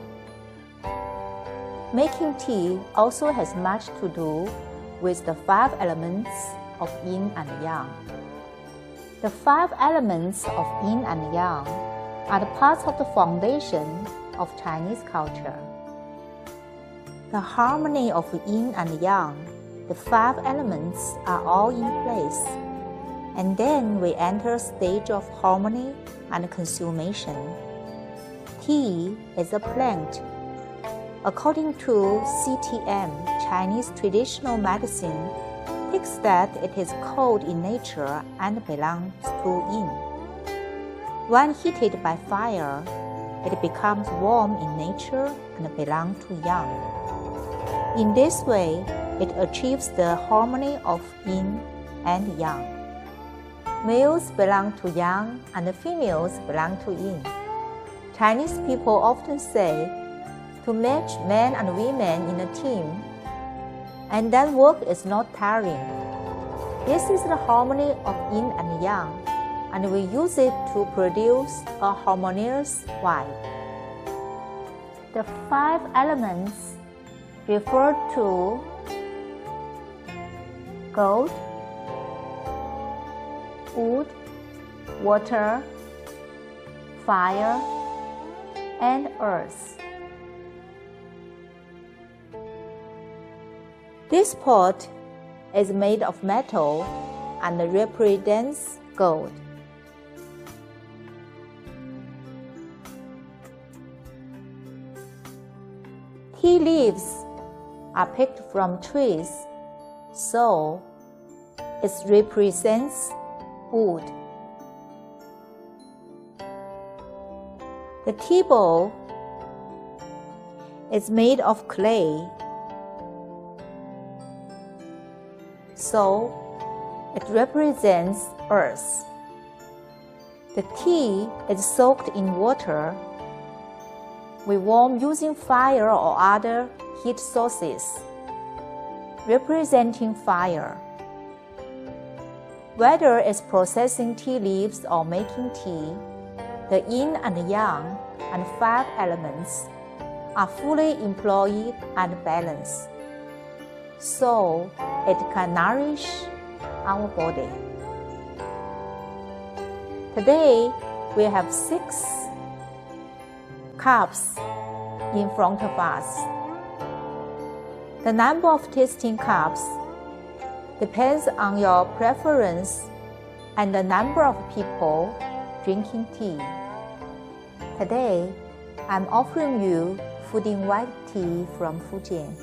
Speaker 10: Making tea also has much to do with the five elements of yin and yang. The five elements of yin and yang are the parts of the foundation of Chinese culture. The harmony of yin and yang, the five elements are all in place, and then we enter a stage of harmony and consummation. Tea is a plant. According to C T M, Chinese traditional medicine, takes that it is cold in nature and belongs to yin. When heated by fire, it becomes warm in nature and belongs to yang. In this way, it achieves the harmony of yin and yang. Males belong to yang and females belong to yin. Chinese people often say, to match men and women in a team, and then work is not tiring. This is the harmony of yin and yang, and we use it to produce a harmonious wife. The five elements refer to
Speaker 2: gold, wood, water, fire, and earth. This pot is made of metal and represents gold. Tea leaves are picked from trees, so it represents wood. The tea bowl is made of clay, so it represents earth. The tea is soaked in water. We warm using fire or other heat sources, representing fire. Whether it's processing tea leaves or making tea, the yin and yang and five elements are fully employed and balanced, so it can nourish our body. Today, we have six cups in front of us. The number of tasting cups depends on your preference and the number of people drinking tea. Today, I'm offering you Fuding white tea from Fujian.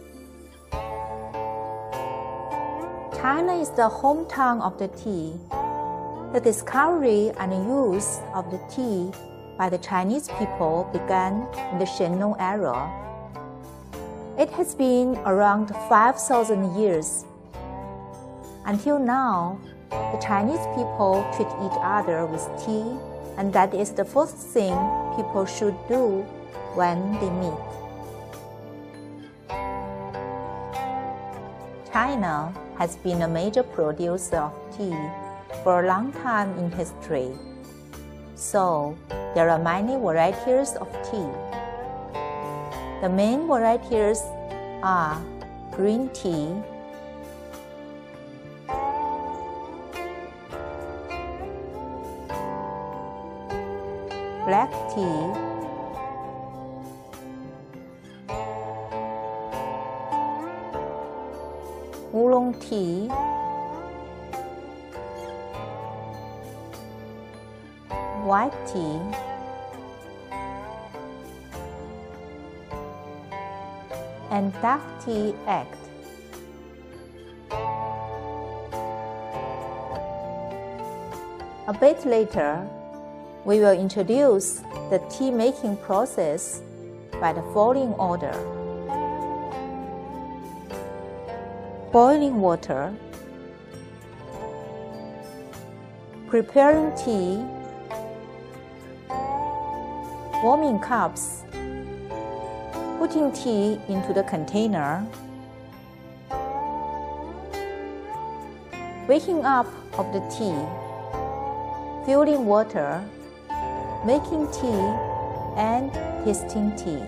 Speaker 2: China is the hometown of the tea. The discovery and use of the tea by the Chinese people began in the Shennong era. It has been around five thousand years. Until now, the Chinese people treat each other with tea, and that is the first thing people should do when they meet. China has been a major producer of tea for a long time in history, so there are many varieties of tea. The main varieties are green tea, black tea, oolong tea, white tea, and dark tea extract. A bit later, we will introduce the tea making process by the following order: boiling water, preparing tea, warming cups, putting tea into the container, waking up of the tea, filling water, making tea, and tasting tea.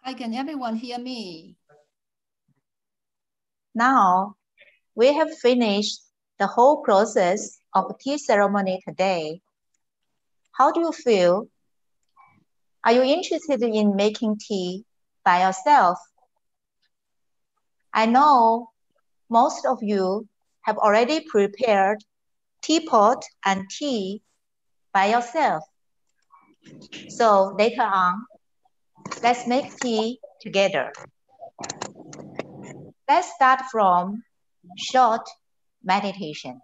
Speaker 12: can everyone hear me?
Speaker 10: Now, we have finished the whole process of tea ceremony today. How do you feel? Are you interested in making tea by yourself? I know most of you have already prepared teapot and tea by yourself. So later on, let's make tea together. Let's start from short meditation.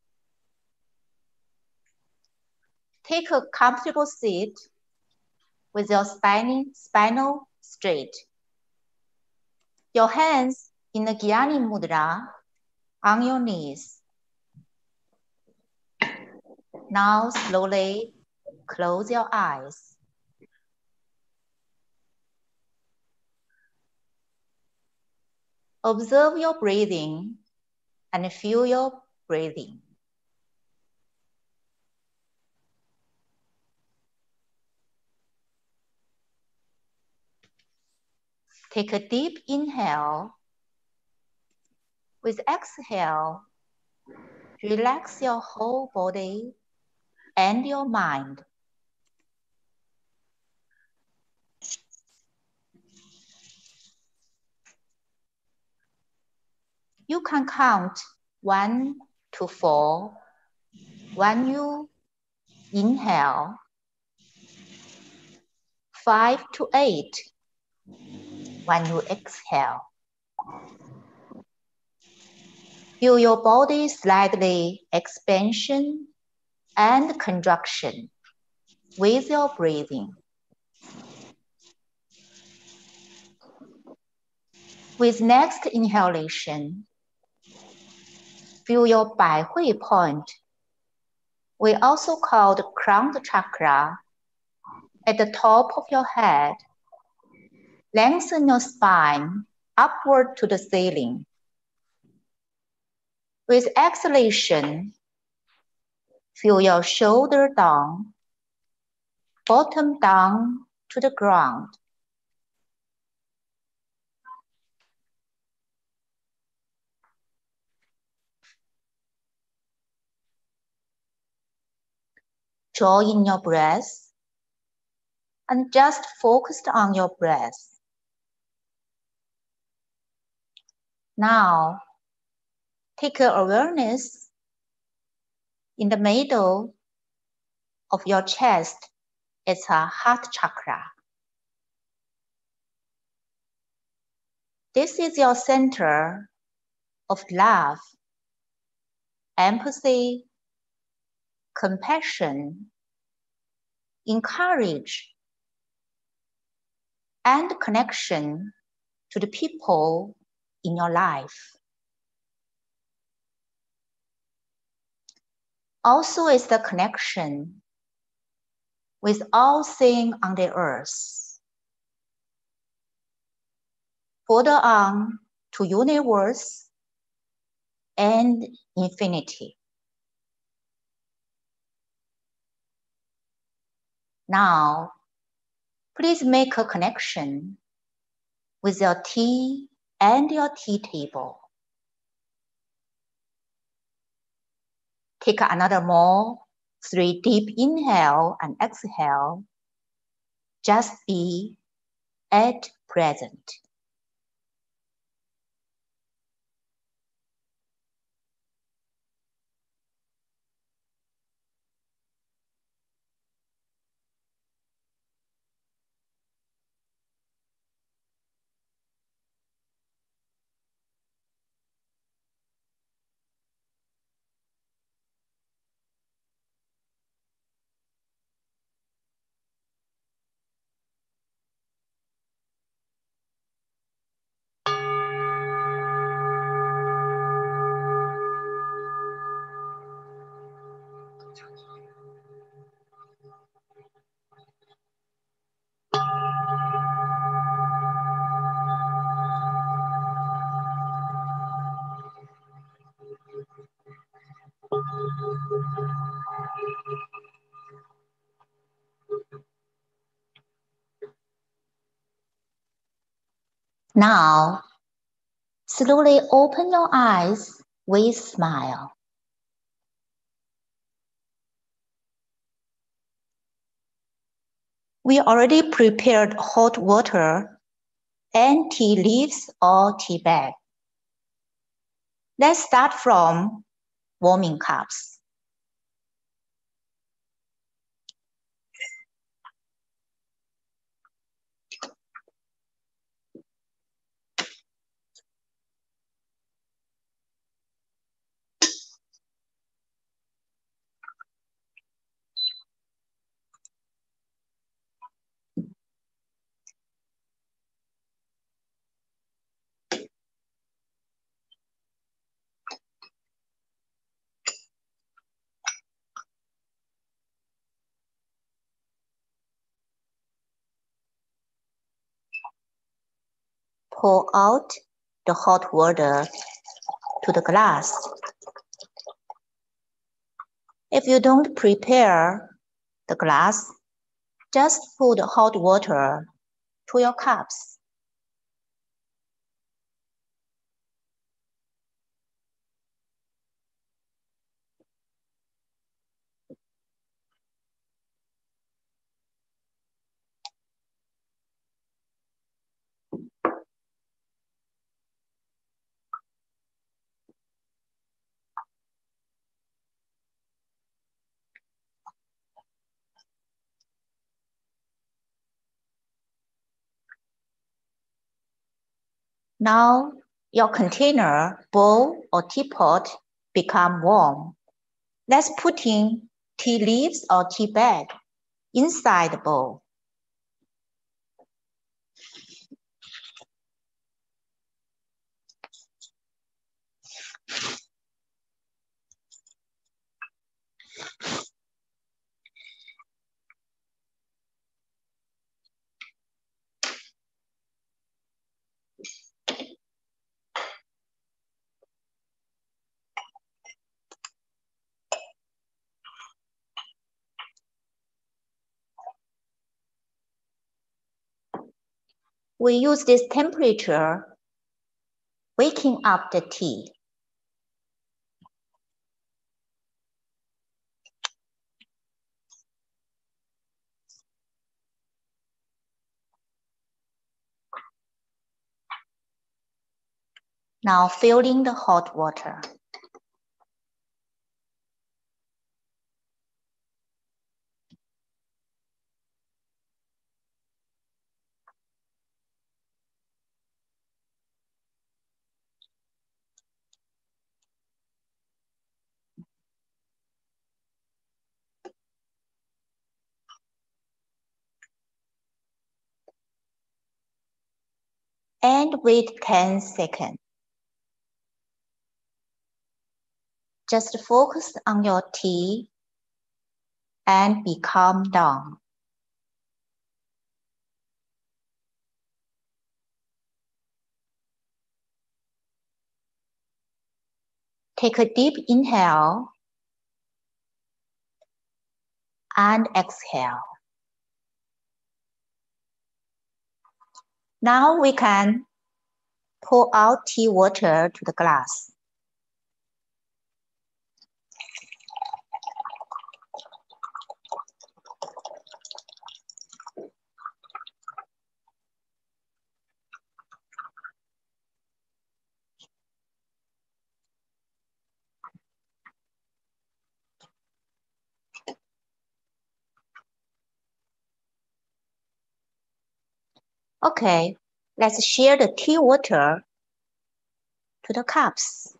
Speaker 10: Take a comfortable seat with your spinal, spinal straight. Your hands in the Gyani Mudra on your knees. Now slowly close your eyes. Observe your breathing and feel your breathing. Take a deep inhale. With exhale, relax your whole body and your mind. You can count one to four when you inhale, five to eight when you exhale. Feel your body slightly expansion and contraction with your breathing. With next inhalation, feel your Bai Hui point. We also call the crown chakra at the top of your head. Lengthen your spine upward to the ceiling. With exhalation, feel your shoulder down, bottom down to the ground. Draw in your breath and just focus on your breath. Now, take your awareness in the middle of your chest. It's a heart chakra. This is your center of love, empathy, compassion, encourage, and connection to the people in your life. Also is the connection with all things on the earth. Further on to universe and infinity. Now, please make a connection with your tea and your tea table. Take another more, three deep inhale and exhale. Just be at present.
Speaker 9: Now, slowly open your eyes with smile. We already prepared hot water and tea leaves or tea bag. Let's start from warming cups. Pour out the hot water to the glass. If you don't prepare the glass, just put hot water to your cups. Now your container, bowl, or teapot become warm. Let's put in tea leaves or tea bag inside the bowl. We use this temperature waking up the tea. Now filling the hot water. And wait ten seconds. Just focus on your tea and be calm down. Take a deep inhale and exhale. Now we can pour out tea water to the glass. Okay, let's share the tea water to the cups.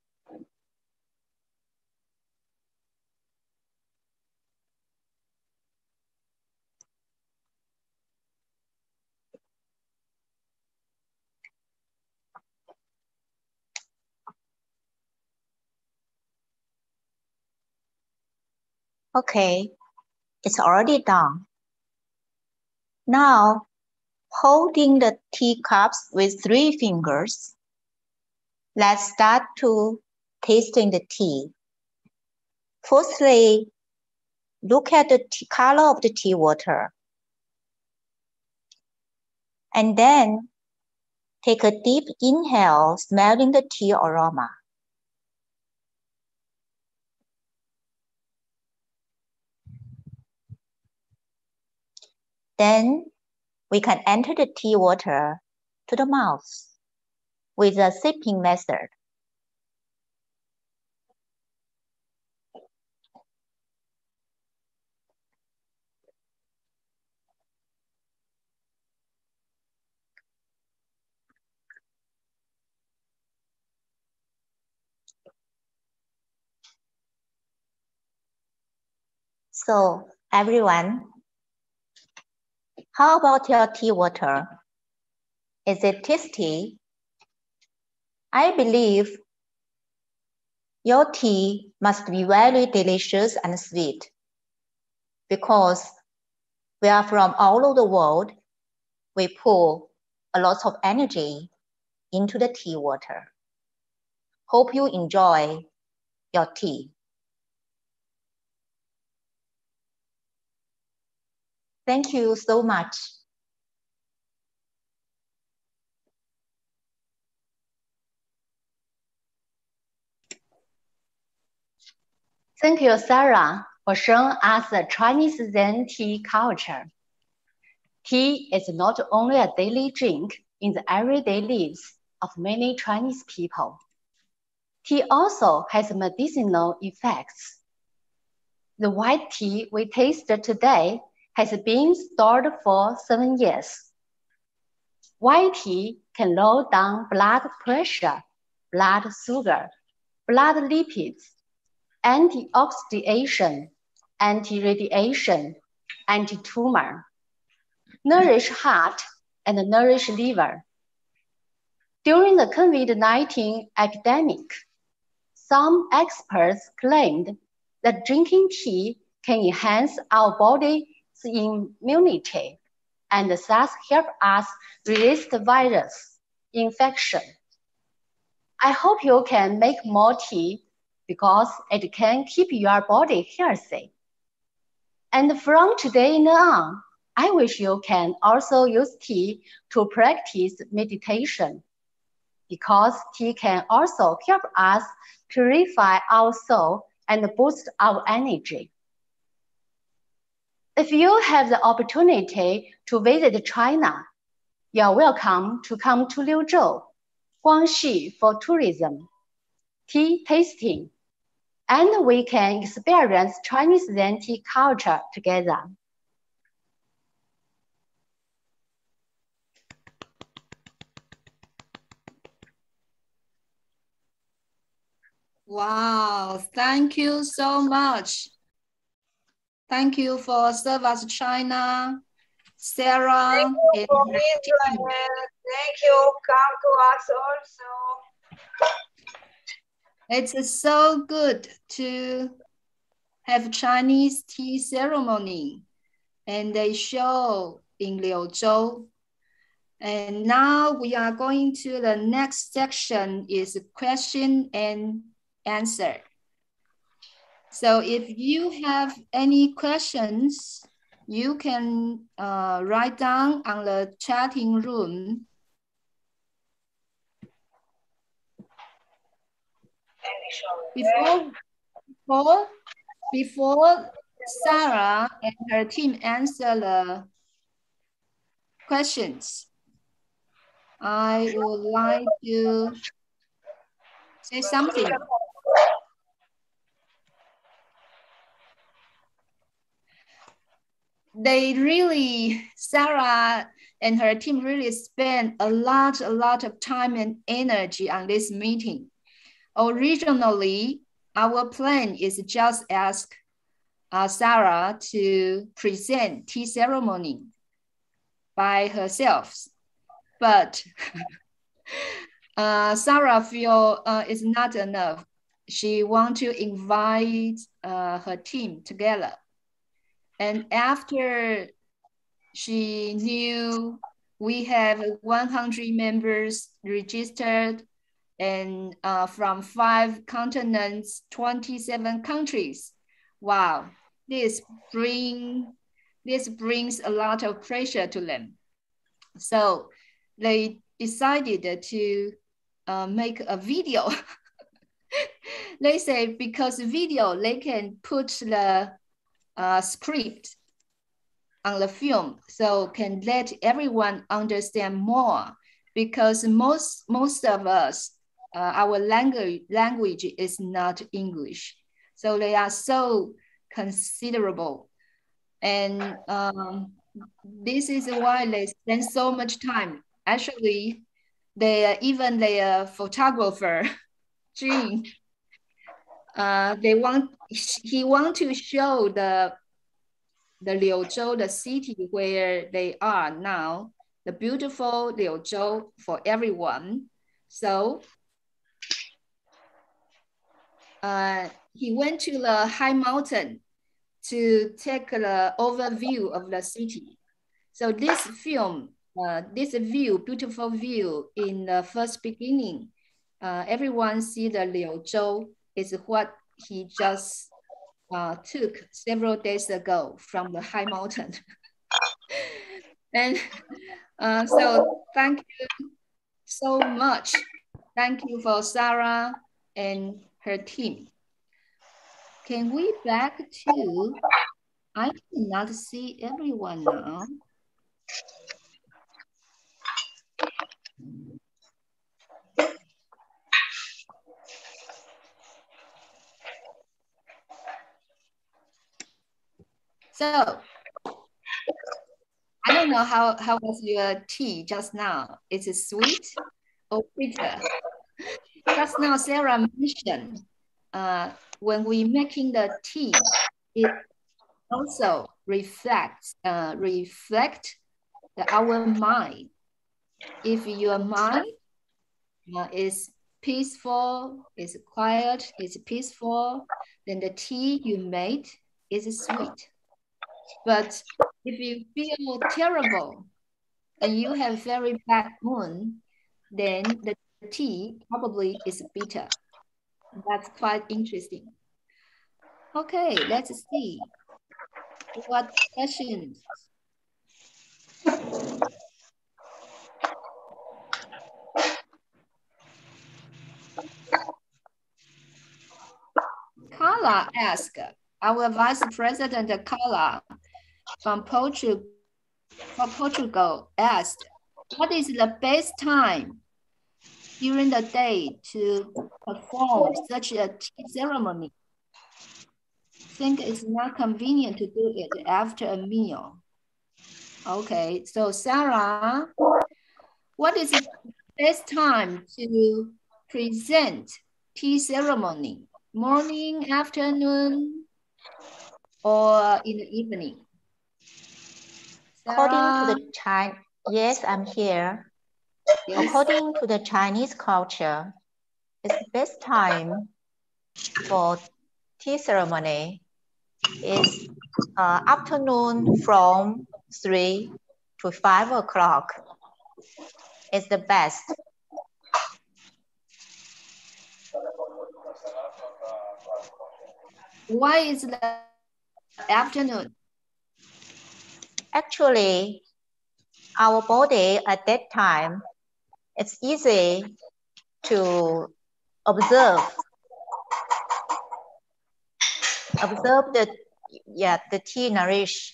Speaker 9: Okay, it's already done. Now, holding the teacups with three fingers, let's start to tasting the tea. Firstly, look at the tea, color of the tea water. And then
Speaker 11: Take a deep inhale, smelling the tea aroma. Then we can enter the tea water to the mouth with a sipping method. So, everyone, how about your tea water? Is it tasty? I believe your tea must be very delicious and sweet because we are from all over the world. We pour a lot of energy into the tea water. Hope you enjoy your tea. Thank you so much.
Speaker 2: Thank you, Sarah, for showing us the Chinese Zen tea culture. Tea is not only a daily drink in the everyday lives of many Chinese people. Tea also has medicinal effects. The white tea we tasted today has been stored for seven years. White tea can lower down blood pressure, blood sugar, blood lipids, antioxidation, anti-radiation, anti-tumor, nourish heart, and nourish liver. During the COVID nineteen epidemic, some experts claimed that drinking tea can enhance our body's immunity and thus help us resist virus infection. I hope you can make more tea because it can keep your body healthy. And from today on, I wish you can also use tea to practice meditation because tea can also help us purify our soul and boost our energy. If you have the opportunity to visit China, you are welcome to come to Liuzhou, Guangxi for tourism, tea tasting, and we can experience Chinese Zen tea culture together.
Speaker 12: Wow, thank you so much. Thank you for Servas China, Sarah.
Speaker 7: Thank you for me, thank you. Come to us also.
Speaker 12: It's so good to have Chinese tea ceremony and they show in Liuzhou. And now we are going to the next section is question and answer. So if you have any questions, you can uh, write down on the chatting room. Before, before, before Sarah and her team answer the questions, I would like to say something. They really, Sarah and her team really spent a lot, a lot of time and energy on this meeting. Originally, our plan is just ask uh, Sarah to present tea ceremony by herself, but uh, Sarah feel uh, it's not enough. She want to invite uh, her team together. And after she knew we have one hundred members registered and uh, from five continents, twenty-seven countries. Wow, this, bring, this brings a lot of pressure to them. So they decided to uh, make a video. They say because video, they can put the uh, script on the film, so can let everyone understand more. Because most most of us, uh, our language language is not English, so they are so considerable, and um, this is why they spend so much time. Actually, they even the photographer, Jean, uh, they want he want to show the the Liuzhou, the city where they are now, the beautiful Liuzhou for everyone. So uh, he went to the high mountain to take the overview of the city. So this film, uh, this view, beautiful view in the first beginning, uh, everyone see the Liuzhou is what he just uh, took several days ago from the high mountain. And uh, so thank you so much. Thank you for Sarah and her team. Can we back to, I cannot see everyone now. So, I don't know how, how was your tea just now? Is it sweet or bitter? Just now, Sarah mentioned uh, when we making the tea, it also reflects uh, reflect the, our mind. If your mind uh, is peaceful, is quiet, is peaceful, then the tea you made is sweet. But if you feel terrible and you have very bad mood, then the tea probably is bitter. That's quite interesting. Okay, let's see what questions. Carla asked, our Vice President Carla from Portugal, from Portugal asked, what is the best time during the day to perform such a tea ceremony? Think it's not convenient to do it after a meal. Okay, so Sarah, what is the best time to present tea ceremony? Morning, afternoon, or in the evening?
Speaker 11: According
Speaker 12: Sarah?
Speaker 11: to the Chinese, yes, I'm here.
Speaker 12: Yes.
Speaker 11: According to the Chinese culture, it's the best time for tea ceremony is uh, afternoon from three to five o'clock. It's the best.
Speaker 12: Why is the afternoon?
Speaker 11: Actually, our body at that time, it's easy to observe. Observe the, yeah, the tea nourish.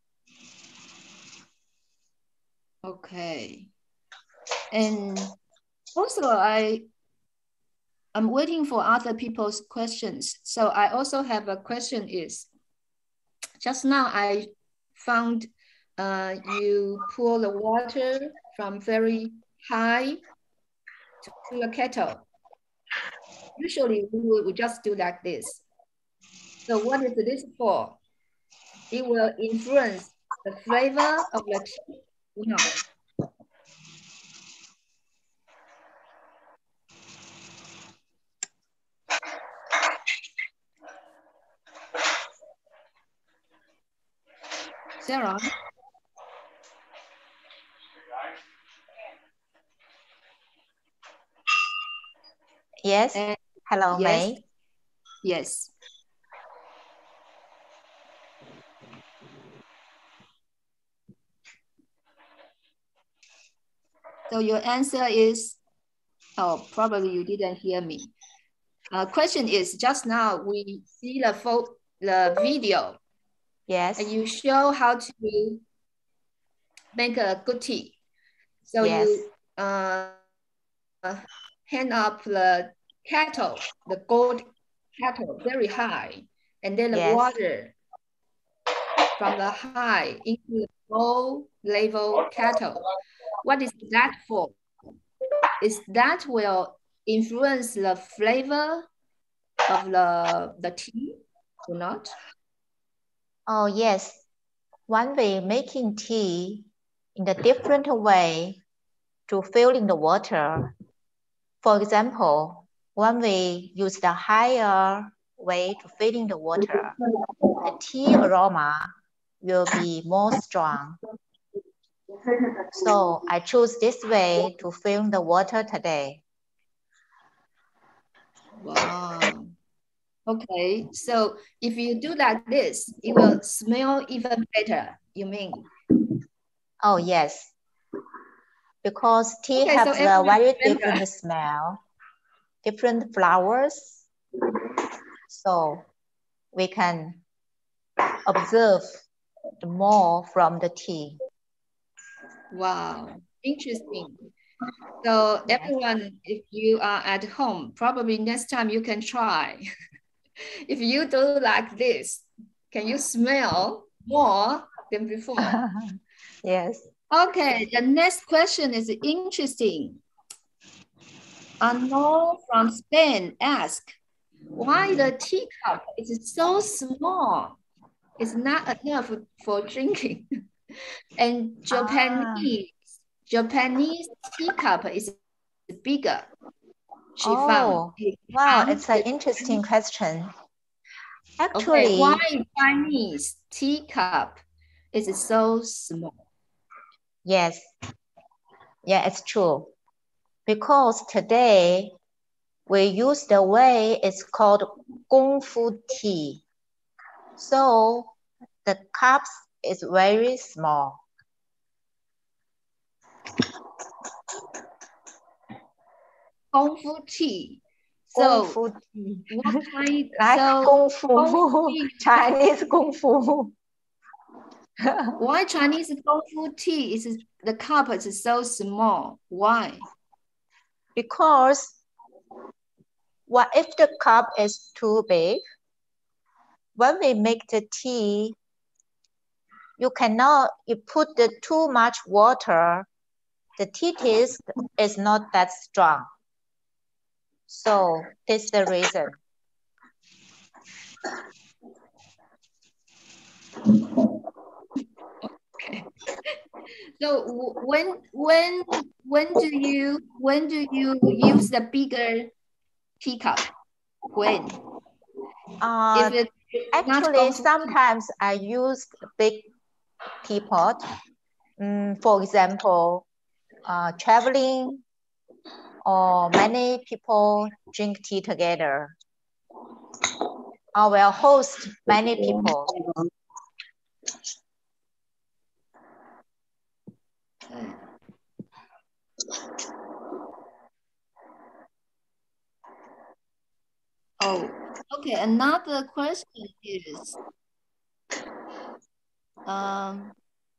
Speaker 12: Okay. And also I, I'm waiting for other people's questions. So I also have a question is, just now I found uh, you pour the water from very high to a kettle. Usually we would just do like this. So what is this for? It will influence the flavor of the tea. No. Sarah?
Speaker 11: Yes.
Speaker 12: Uh,
Speaker 11: Hello,
Speaker 12: yes.
Speaker 11: May.
Speaker 12: Yes. So your answer is, oh, probably you didn't hear me. Uh, question is, just now we see the photo, the video.
Speaker 11: Yes.
Speaker 12: And you show how to make a good tea. So
Speaker 11: yes.
Speaker 12: you uh, hand up the kettle, the gold kettle, very high, and then the
Speaker 11: yes.
Speaker 12: water from the high into the low level kettle. What is that for? Is that will influence the flavor of the, the tea or not?
Speaker 11: Oh, yes. One way making tea in a different way to filling the water. For example, one way use the higher way to filling the water. The tea aroma will be more strong. So I choose this way to fill the water today.
Speaker 12: Wow. Okay, so if you do like this, it will smell even better, you mean?
Speaker 11: Oh, yes. Because tea
Speaker 12: okay,
Speaker 11: has
Speaker 12: so
Speaker 11: a very
Speaker 12: remember.
Speaker 11: different smell, different flowers. So we can observe more from the tea.
Speaker 12: Wow, interesting. So
Speaker 11: yes.
Speaker 12: everyone, if you are at home, probably next time you can try. If you do like this, can you smell more than before?
Speaker 11: yes.
Speaker 12: Okay, the next question is interesting. Arnold from Spain asked, why the teacup is so small? It's not enough for drinking. And Japanese, ah. Japanese teacup is bigger. She
Speaker 11: oh,
Speaker 12: found.
Speaker 11: wow,
Speaker 12: found
Speaker 11: it's an interesting question. Actually,
Speaker 12: okay, why Chinese teacup is so small?
Speaker 11: Yes, yeah, it's true. Because today we use the way it's called Gongfu tea. So the cups is very small.
Speaker 12: Gongfu tea.
Speaker 11: So
Speaker 12: Gongfu tea. What kind?
Speaker 11: like
Speaker 12: so
Speaker 11: Gongfu,
Speaker 12: Gongfu
Speaker 11: Chinese Gongfu.
Speaker 12: Why Chinese Gongfu tea is the cup is so small? Why?
Speaker 11: Because what if the cup is too big? When we make the tea, you cannot you put the too much water. The tea taste is not that strong. So this is the reason.
Speaker 12: Okay. So when when when do you when do you use the bigger teacup? When?
Speaker 11: Uh,
Speaker 12: if
Speaker 11: actually, sometimes I use big teapot. Um, for example, uh, traveling or many people drink tea together. I will host many people.
Speaker 12: Oh, okay. Another question is, um,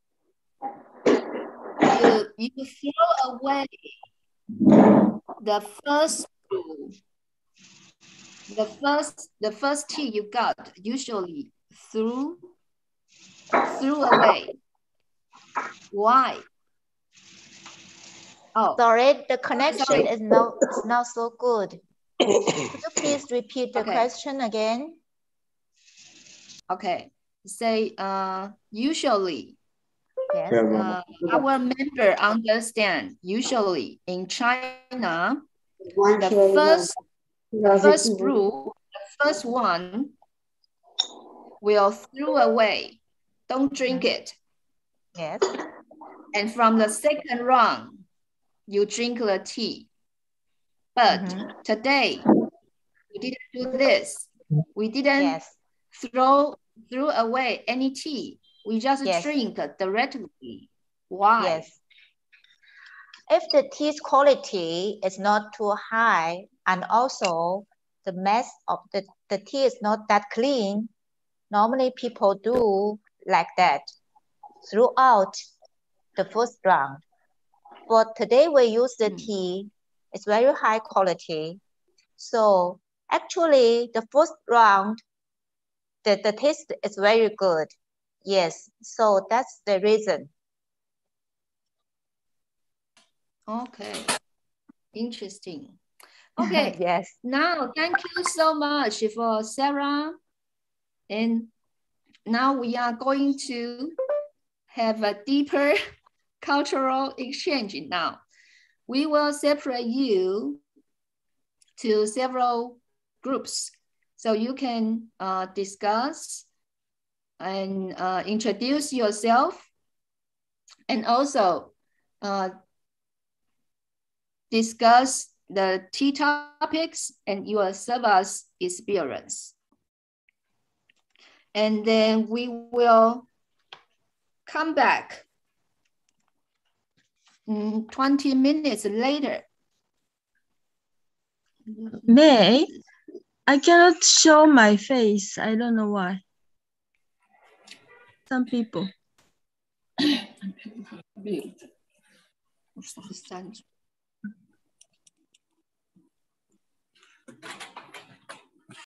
Speaker 12: you you throw away the first the first the first tea you got usually threw threw away. Why?
Speaker 11: Oh, sorry, the connection sorry. is not is not so good. Could you please repeat the okay. question again?
Speaker 12: Okay. Say uh usually. Yes. Uh, our member understand usually in China the first the first brew, the first one will throw away. Don't drink it.
Speaker 11: Yes.
Speaker 12: And from the second round, you drink the tea. But mm-hmm. today, we didn't do this. We didn't yes. throw, throw away any tea. We just yes. drink directly. Why?
Speaker 11: Yes. If the tea's quality is not too high and also the mess of the, the tea is not that clean, normally people do like that throughout the first round. But today we use the tea, it's very high quality. So actually the first round, the, the taste is very good. Yes, so that's the reason.
Speaker 12: Okay, interesting. Okay,
Speaker 11: yes.
Speaker 12: Now, thank you so much for Sarah. And now we are going to have a deeper cultural exchange now. We will separate you to several groups so you can uh, discuss and uh, introduce yourself and also uh, discuss the tea topics and your Servas experience. And then we will come back mm, twenty minutes later.
Speaker 6: May, I cannot show my face. I don't know why. Some people.